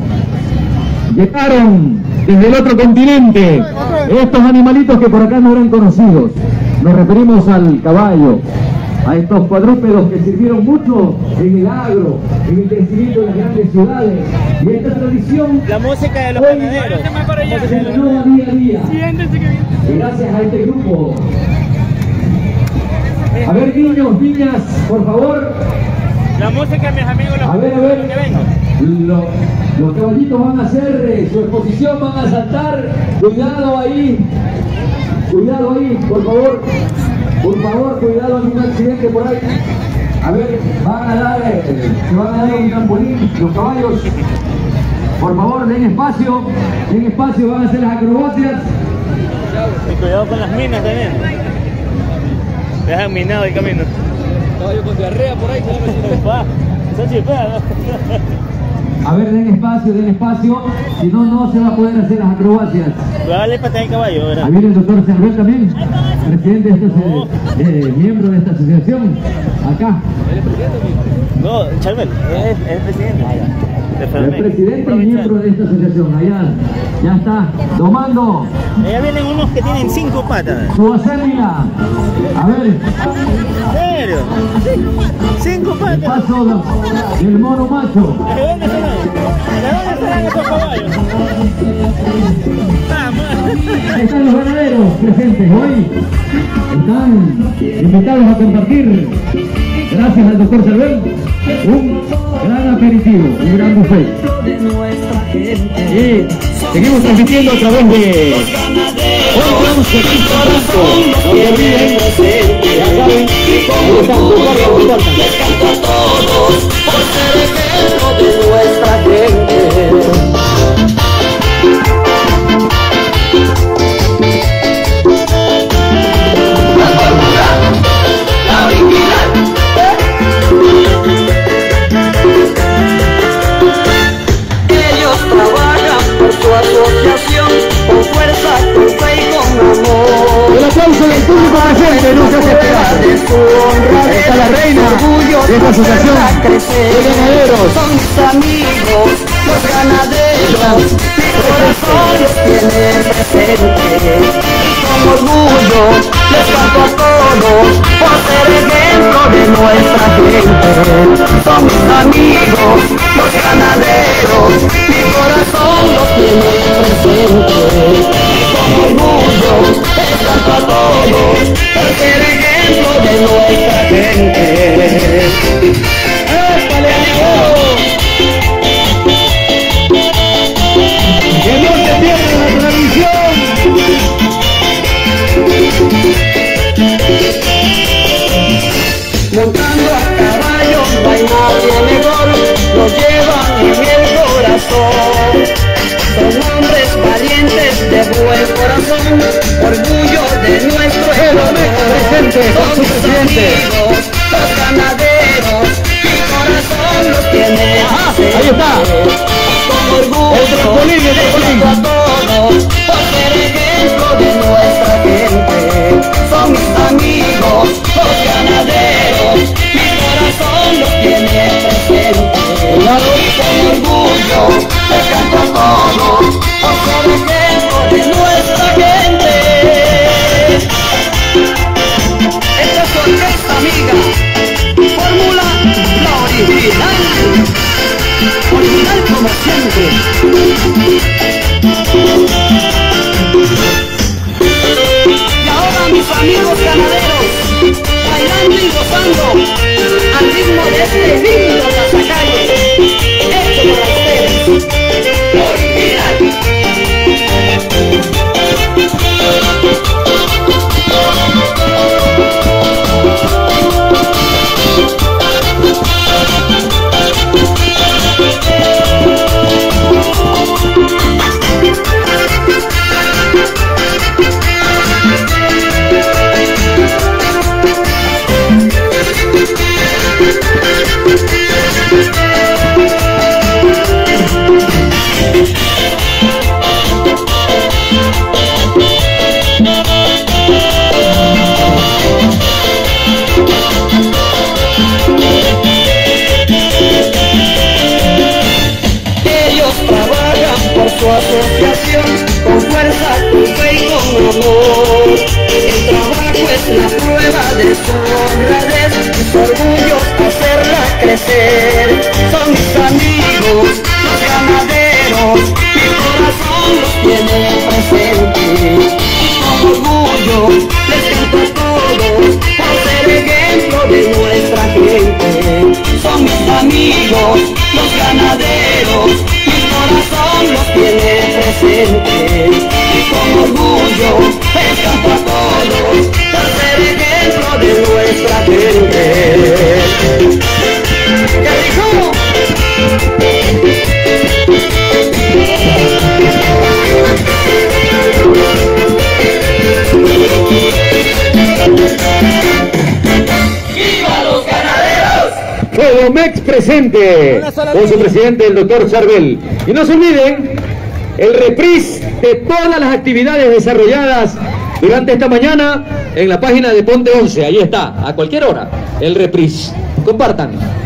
desde el otro continente estos animalitos que por acá no eran conocidos. Nos referimos al caballo, a estos cuadrúpedos que sirvieron mucho en el agro, en el crecimiento de las grandes ciudades. Y esta tradición La música de los hoy ganaderos. se renueva día a día. Y gracias a este grupo. A ver, niños, niñas, por favor. La música, mis amigos, los A ver. que vengan. Los caballitos van a hacer su exposición, van a saltar. Cuidado ahí, por favor. Por favor, cuidado, algún accidente por ahí. A ver, se van a dar un trampolín, los caballos. Por favor, den espacio, van a hacer las acrobacias. Y cuidado con las minas también. Dejan minado el camino. Caballo con diarrea por ahí. Son chipeas, ¿no? A ver, den espacio, si no, no se va a poder hacer las acrobacias. Dale patada al caballo, ¿verdad? Ahí viene el doctor Cervel también, presidente de esta, miembro de esta asociación. Acá. No, Charbel, es presidente. El presidente y miembro de esta asociación, allá, ya está, tomando. Allá vienen unos que tienen 5 patas. Su asémila. A ver. ¿En serio? 5 El patas. paso del mono macho. ¿De dónde serán? ¿De dónde serán estos caballos? Ahí están los ganaderos presentes hoy. Están invitados a compartir, gracias al doctor Cervel, un gran aperitivo, un gran buffet. Y seguimos transmitiendo a través de 11 Cristo. No se olviden, ya saben, Les canto a todos por ser ejemplo de nuestra gente. La fórmula, la original. Ellos trabajan por su asociación, con fuerza, con fe y con amor. el aplauso del público presente no se hace esperar. Está la reina de esta asociación de ganaderos. Son mis amigos, los ganaderos, mi corazón los tiene presente. Con orgullo les canto a todos por ser ejemplo de nuestra gente. Son mis amigos, los ganaderos, mi corazón los tiene presente. Con orgullo les canto a todos por ser ejemplo de nuestra gente. ¡Épale, amigo! Que no se pierda la tradición. Montando a caballo no hay nadie mejor, lo llevan en el corazón. Son hombres valientes de buen corazón, orgullo de nuestro presente con su presidente. amigos, los ganaderos, mi corazón los tiene presente. Ahí está. Con orgullo El trampolín, el trampolín. les canto a todos por ser ejemplo de nuestra gente. Son mis amigos, los ganaderos, mi corazón los tiene presente. Y con orgullo les canto a todos por ser ejemplo de nuestra gente. Esta es su orquesta amiga, fórmula la original, original como siempre. Y ahora mis amigos ganaderos, bailando y gozando al ritmo de este lindo pasacalle, hecho para ustedes, original. Ellos trabajan por su asociación, con fuerza, con fe y con amor. El trabajo es la prueba de su honradez, su orgullo hacerla crecer. Son mis amigos, los ganaderos, mi corazón los tiene presente. Con orgullo les canto a todos por ser ejemplo de nuestra gente. Son mis amigos, los ganaderos, mi corazón los tiene presente. Y con orgullo les canto a todos por ser ejemplo de nuestra gente. ¡Qué rico! ¡Viva los ganaderos! Fodomex presente con su presidente, el doctor Charbel. Y no se olviden el reprise de todas las actividades desarrolladas durante esta mañana en la página de Ponte 11. Ahí está, a cualquier hora, el reprise. Compartan.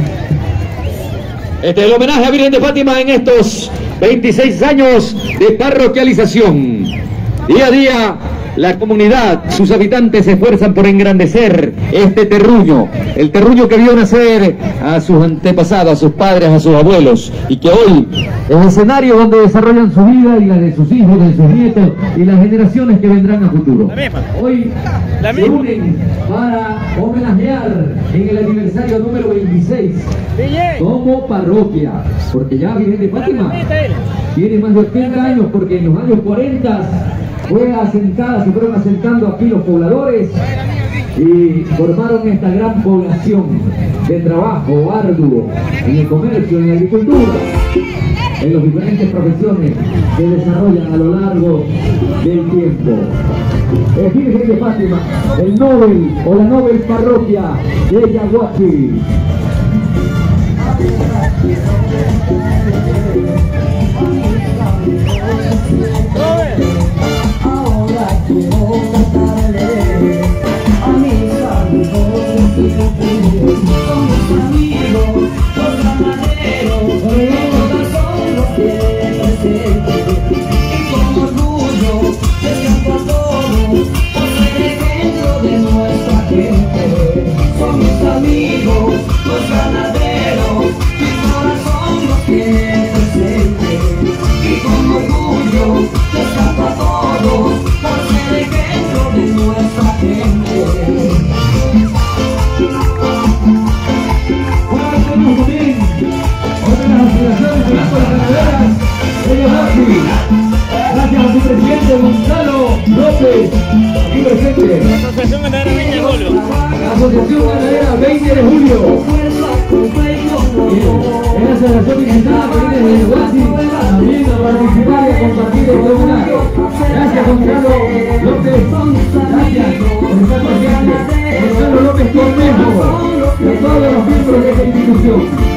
Este es el homenaje a Virgen de Fátima en estos 26 años de parroquialización. Día a día, la comunidad, sus habitantes se esfuerzan por engrandecer este terruño, el terruño que vio nacer a sus antepasados, a sus padres, a sus abuelos, y que hoy es escenario donde desarrollan su vida y la de sus hijos, de sus nietos y las generaciones que vendrán a futuro. Hoy se unen para homenajear en el aniversario número 26 como parroquia, porque ya Virgen de Fátima tiene más de 80 años, porque en los años 40 fue asentada, se fueron asentando aquí los pobladores y formaron esta gran población de trabajo arduo en el comercio, en la agricultura, en las diferentes profesiones que desarrollan a lo largo del tiempo. Es Virgen de Fátima, el Nobel o la Nobel Parroquia de Yaguachi. Gracias a su presidente Gonzalo López, aquí presente. La Asociación Ganadera 20 de Julio. La Asociación Ganadera 20 de Julio. Es la asociación digital que viene de Yaguachi también a participar y a compartir el homenaje. Gracias Gonzalo López. Gracias por estar presente. Gonzalo López Cornejo y a todos los miembros de esta institución.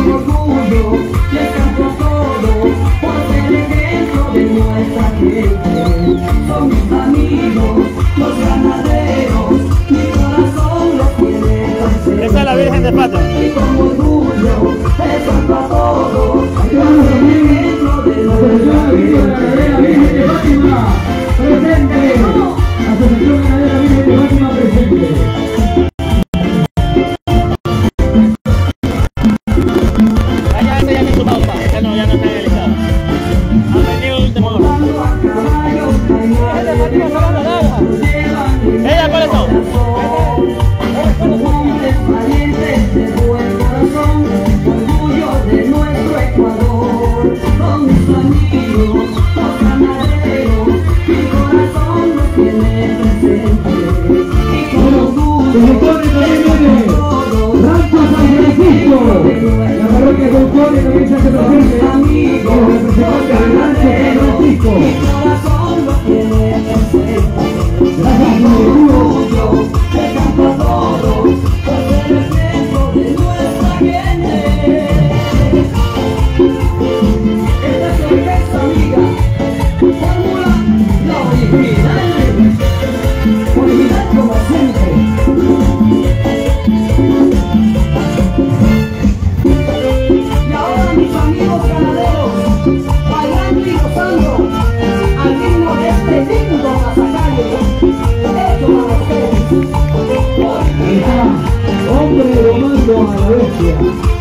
Son mis amigos, los ganaderos, mi corazón los quiere. Esa es la Virgen de Fátima. Y con orgullo, te canto a todos. Ejemplo de nuestra Virgen de Fátima presente. Asociación Ganadera Virgen de Fátima presente. La parroquia de Concordia también se hace presente como representante adelante de Francisco. Gracias a orgullo, te canto a todos, por ser el ejemplo de nuestra gente. Esta cerveza amiga, fórmula la original, original como siempre. Y ahora mis amigos ganaderos, bailando y gozando al ritmo de este lindo pasacalle, hecho para ustedes. hombre domando a la bestia.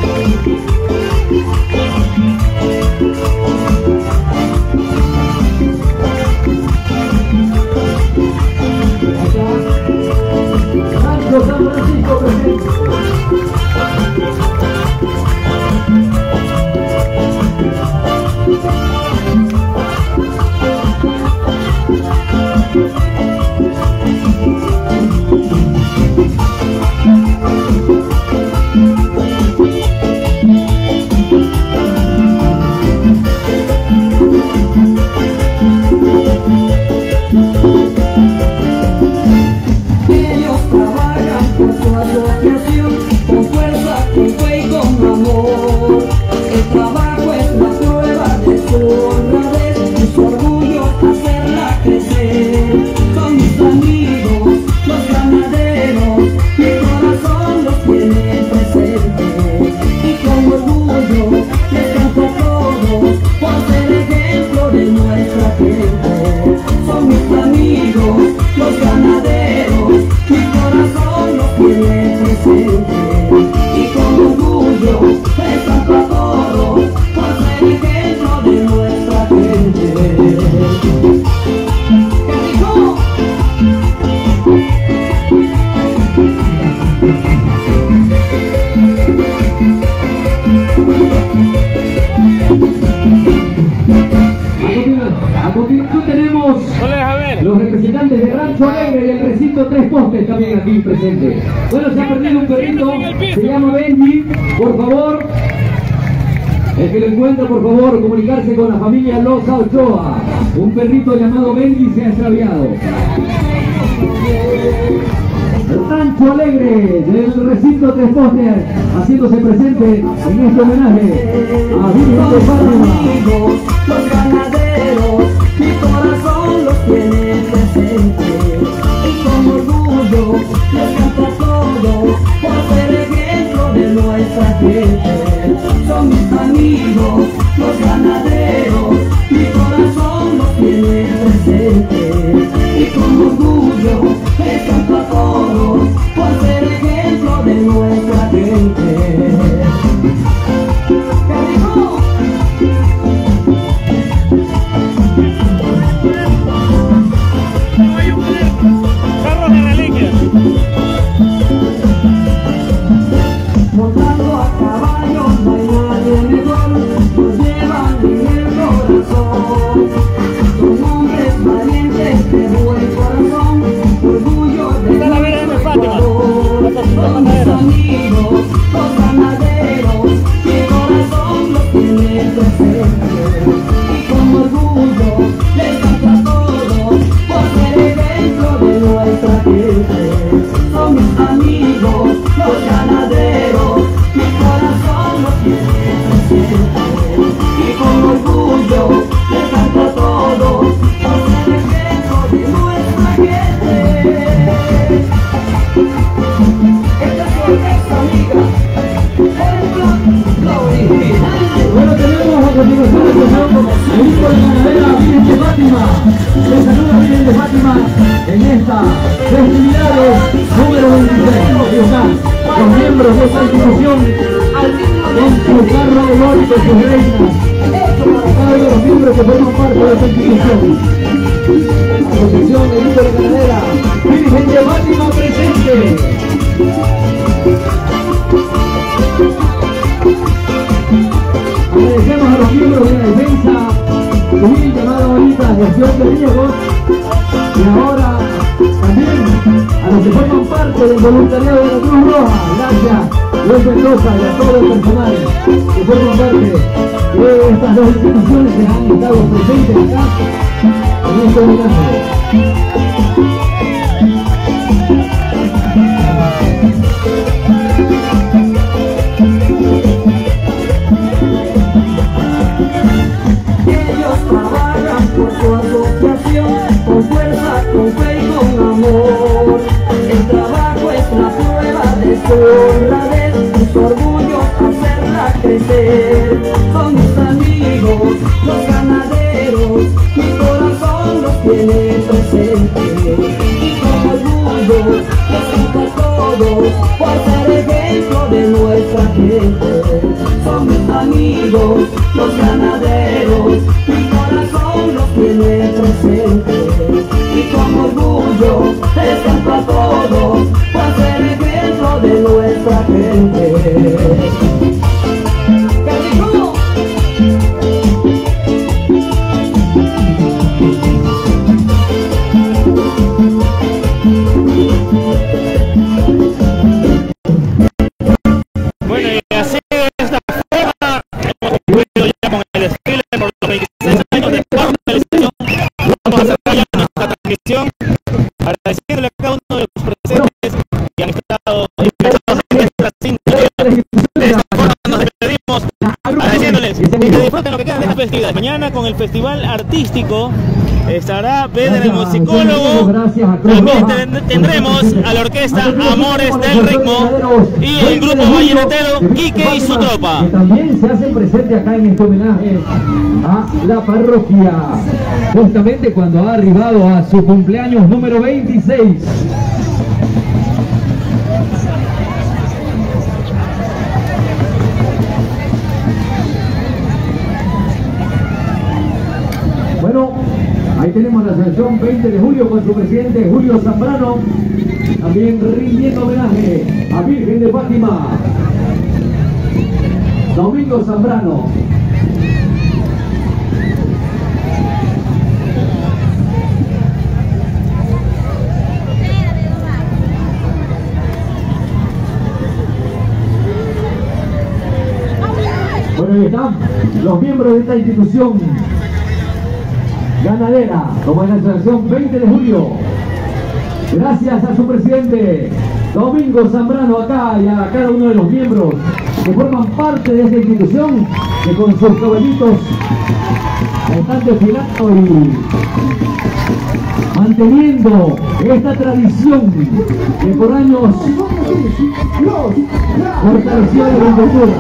Santo San Francisco presente. Ellos trabajan por su tiene presente y con orgullo presento a todos por ser ejemplo de nuestra gente. ¡Qué rico! A continuación tenemos los representantes de Rancho Alegre y el recinto Tres Postes también aquí presentes. Bueno, se ha perdido un perrito, se llama Benji, por favor. El que lo encuentra, por favor, comunicarse con la familia Loza Ochoa. Un perrito llamado Benji se ha extraviado. Rancho Alegre del recinto Tres Postes haciéndose presente en este homenaje a Virgen de Fátima. Los ganaderos, mi corazón los tiene presente y con orgullo les canto a todos por ser ejemplo de nuestra gente. Son mis amigos, los ganaderos, mi corazón los tiene presente y con orgullo les canto a todos por ser ejemplo de nuestra gente. Montando a caballo no hay nadie mejor, nos llevan en el corazón. Son hombres valientes de buen corazón, orgullo de nuestro Ecuador. Son mis amigos, los ganaderos, mi corazón los tiene presente y con orgullo les canto a todos por ser ejemplo de nuestra gente. Son mis amigos, los ganaderos, mi corazón los tiene presente y con orgullo les canto a todos por ser ejemplo de nuestra gente. Esta es su orquesta amiga, la original. Bueno, tenemos a continuación el grupo de ganadera Virgen de Fátima. Les saluda Virgen de Fátima en esta festividades número 26. Aquí están los miembros de esta institución con su carro alegórico y sus reinas. Cada uno de los miembros que forman parte de esta institución. A continuación el grupo de ganadera Virgen de Fátima presente. Agradecemos a los miembros de la defensa civil llamada ahorita gestión de riesgos y ahora también a los que forman parte del voluntariado de la Cruz Roja. Gracias Luis Mendoza y a todo el personal que forman parte de estas dos instituciones que han estado presentes acá en este homenaje. Por su asociación, con fuerza, con fe y con amor. El trabajo es la prueba de su honradez y su orgullo hacerla crecer. Son mis amigos, los ganaderos, mi corazón los tiene presente y con orgullo les canto a todos por ser ejemplo de nuestra gente. Son mis amigos, los ganaderos, mi corazón los tiene presente y con orgullo les canto a todos por ser ejemplo de nuestra gente. ¡Qué rico! Bueno, y así de esta forma hemos concluido ya con el desfile por los 26 años de participación. Vamos a cerrar ya nuestra transmisión agradeciéndole a cada uno de los presentes que han estado interesados en esta cinta. De esta forma nos despedimos agradeciéndoles y que disfruten lo que queda de esta festividad. Mañana con el festival artístico estará Pedro el musicólogo. También tendremos a la orquesta Amores del Ritmo y el grupo vallenatero Quique y su tropa. Que también se hacen presente acá en este homenaje a la parroquia, justamente cuando ha arribado a su cumpleaños número 26. tenemos la asociación 20 de julio con su presidente Julio Zambrano, también rindiendo homenaje a Virgen de Fátima. Domingo Zambrano. Bueno, ahí están los miembros de esta institución ganadera, como en la asociación 20 de julio. Gracias a su presidente Domingo Zambrano acá y a cada uno de los miembros que forman parte de esta institución, que con sus caballitos están desfilando y manteniendo esta tradición que por años fortaleció la agricultura.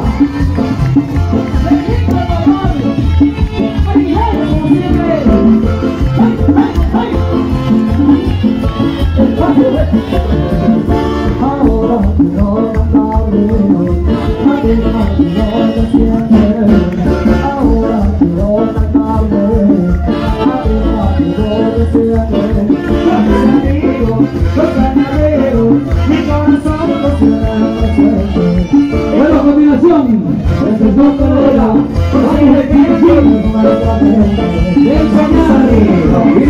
Ahora quiero cantarle, ahora quiero cantarle, Bueno, a continuación, presentó ganadera, del Soñar, mi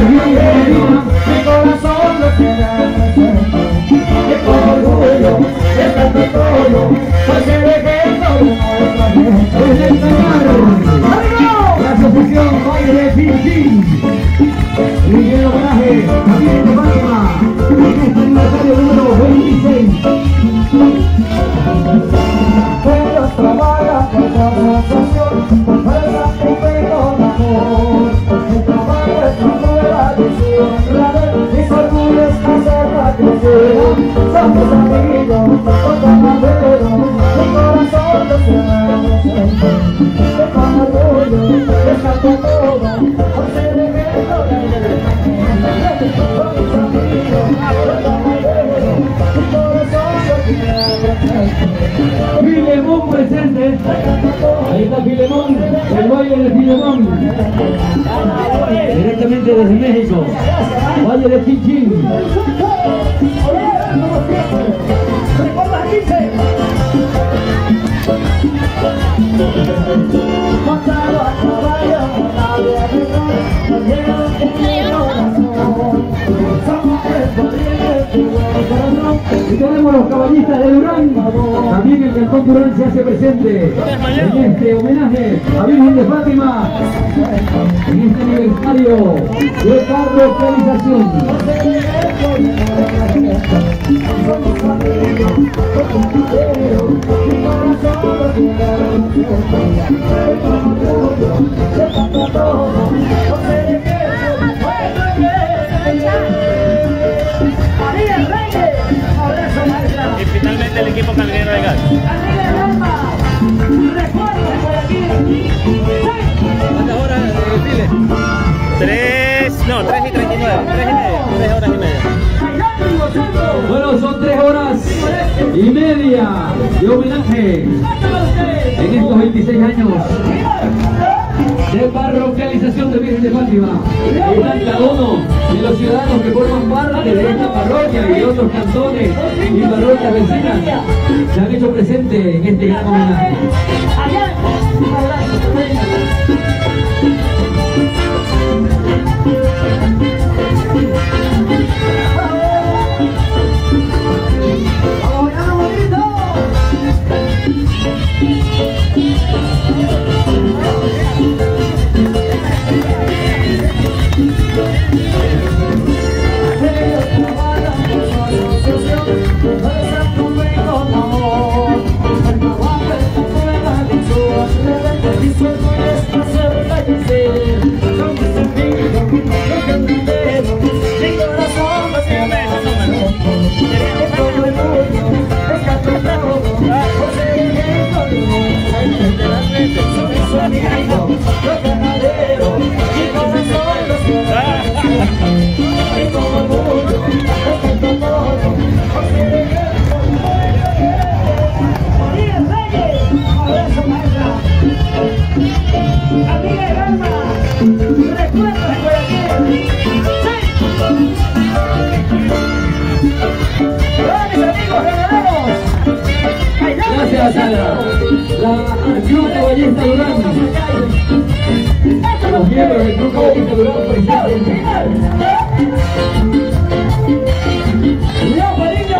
corazón lo tiene presente, y por orgullo, de tanto todo, pues se dejó de nuestra gente. desde el Soñar, la asociación Valle de Chinchín, rindiendo homenaje a Virgen de Fátima, en este aniversario número 26. Ellos trabajan por la asociación, por fuerza y con amor. El trabajo es la prueba de su honradez, y su orgullo es hacerla crecer. Somos amigos, con ganadero, mi corazón lo tiene presente. Que con orgullo, rescato todo, por ser ejemplo de somos amigos, con ganadero, mi corazón lo tiene presente. Filemón presente, ahí está Filemón, el baile de Filemón, directamente desde México, Valle de Chinchín. Y tenemos los caballistas de Durán, también el cantón Durán se hace presente en este homenaje a Virgen de Fátima, en este aniversario de parroquialización. Y finalmente el equipo caminero de gas. ¿Cuántas horas de desfile? 3 y 39, 3 horas y media. Bueno, son 3 horas y media de homenaje en estos 26 años de parroquialización de Virgen de Fátima. Están cada uno de los ciudadanos que forman parte de esta parroquia y de otros cantones y parroquias vecinas se han hecho presentes en este gran homenaje. Somos amigos, el Club Caballista Durán. Los miembros del Club Caballista Durán presentes. ¡Cuidado, Padrino!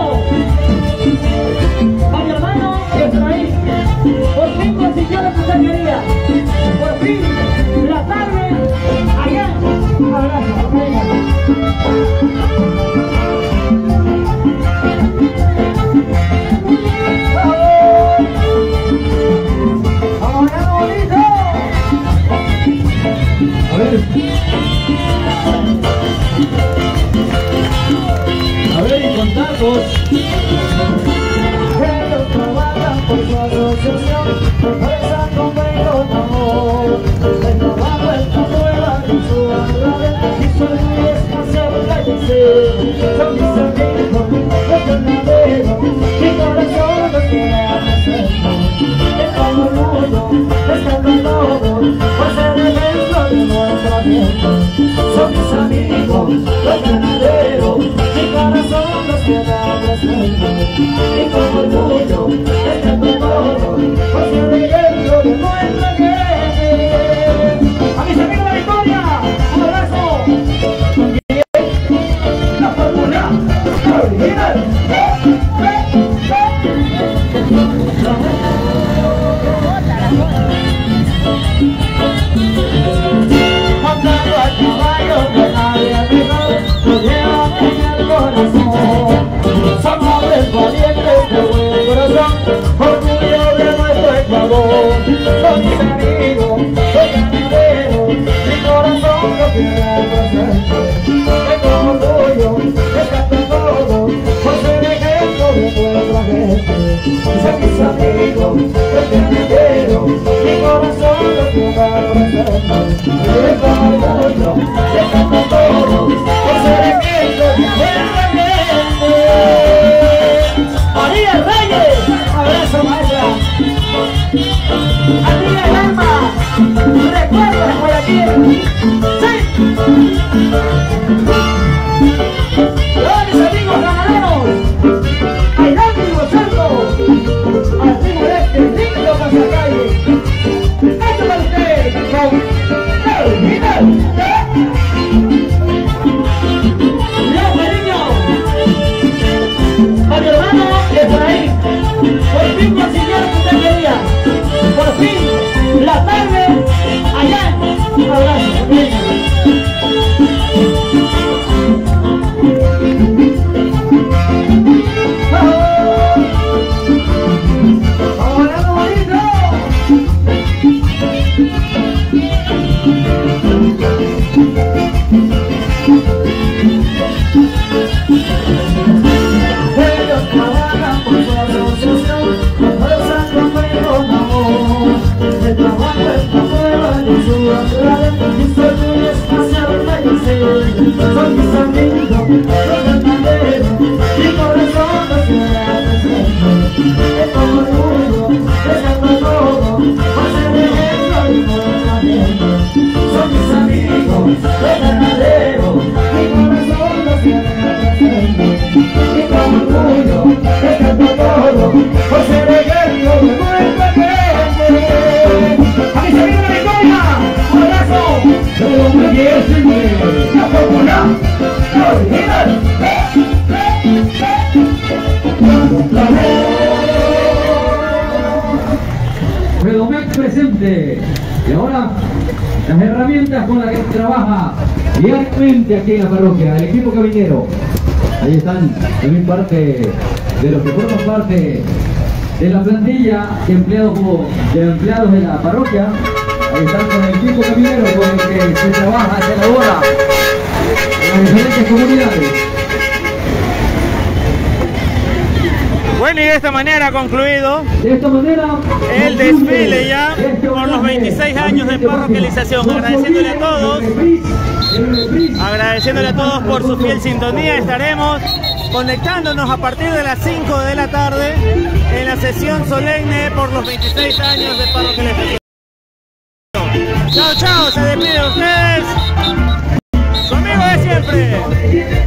A mi hermano Efraín, por fin consiguió lo que usted quería. Por fin, la tarde, allá. Un abrazo, venga. A ver, y contamos. Ellos trabajan por su asociación, empresa con buen amor. El trabajo está nueva con su agradez y su espacial cállese. Son mis amigos, los verdaderos, mi corazón no quiere hacer. Es como el mundo, es como el lobo, por ser ejemplo de nuestra gente. Son mis amigos, los verdaderos, mi corazón los quiere hacer. Y como orgullo, este todo, por ser ejemplo de nuestra gente. A mis amigos de la Victoria, un abrazo. La fórmula original. Montando a caballo que nadie mejor lo llevan en el corazón. Son hombres valientes de buen corazón, orgullo de nuestro Ecuador. Son mis amigos, soy ganadero, mi corazón lo quiere presente. Tengo orgullo, rescato todo, por ser ejemplo de nuestra gente. Son mis amigos, soy ganadero, mi corazón lo quiere presente. Tengo orgullo, rescato todo, por ser ejemplo de nuestra gente. María Reyes, abrazo maestra. Andrea el alma, recuerdos de Guayaquil. Sí. Todos mis amigos ganaderos, Ailán y Rosaldo, al primo de este lindo Pasacalle. Esto para ustedes, con la original. Leo Cariño, a mi hermano Efraín, por fin consiguió lo que usted quería. Por fin, la tarde, allá. Un abrazo, venga. ¡Vamos, bonito! Ellos trabajan por su asociación, empresa con buen amor. El trabajo está nueva y su agrado y su orgullo espacial cállese. Son mis amigos, los verdaderos, mi corazón los quiere presente. Es como orgullo, rescato todo, por ser ejemplo de nuestra gente. Son mis amigos, los verdaderos, mi corazón los quiere presente. Y como orgullo, rescato todo, por ser ejemplo de nuestra gente. A mis amigos de la Victoria, un abrazo. Todo muy bien, la fórmula original. Redomec presente. Y ahora las herramientas con las que se trabaja diariamente aquí en la parroquia, el equipo caminero. Ahí están también parte de los que forman parte de la plantilla de empleados de la parroquia. Ahí están con el equipo caminero con el que se trabaja, se elabora en las diferentes comunidades. Bueno, y de esta manera ha concluido De esta manera el desfile ya por los 26 años de parroquialización. Agradeciéndole a todos por su fiel sintonía. Estaremos conectándonos a partir de las 5 de la tarde en la sesión solemne por los 26 años de parroquialización. Chao, chao, se despide de ustedes. Conmigo de siempre.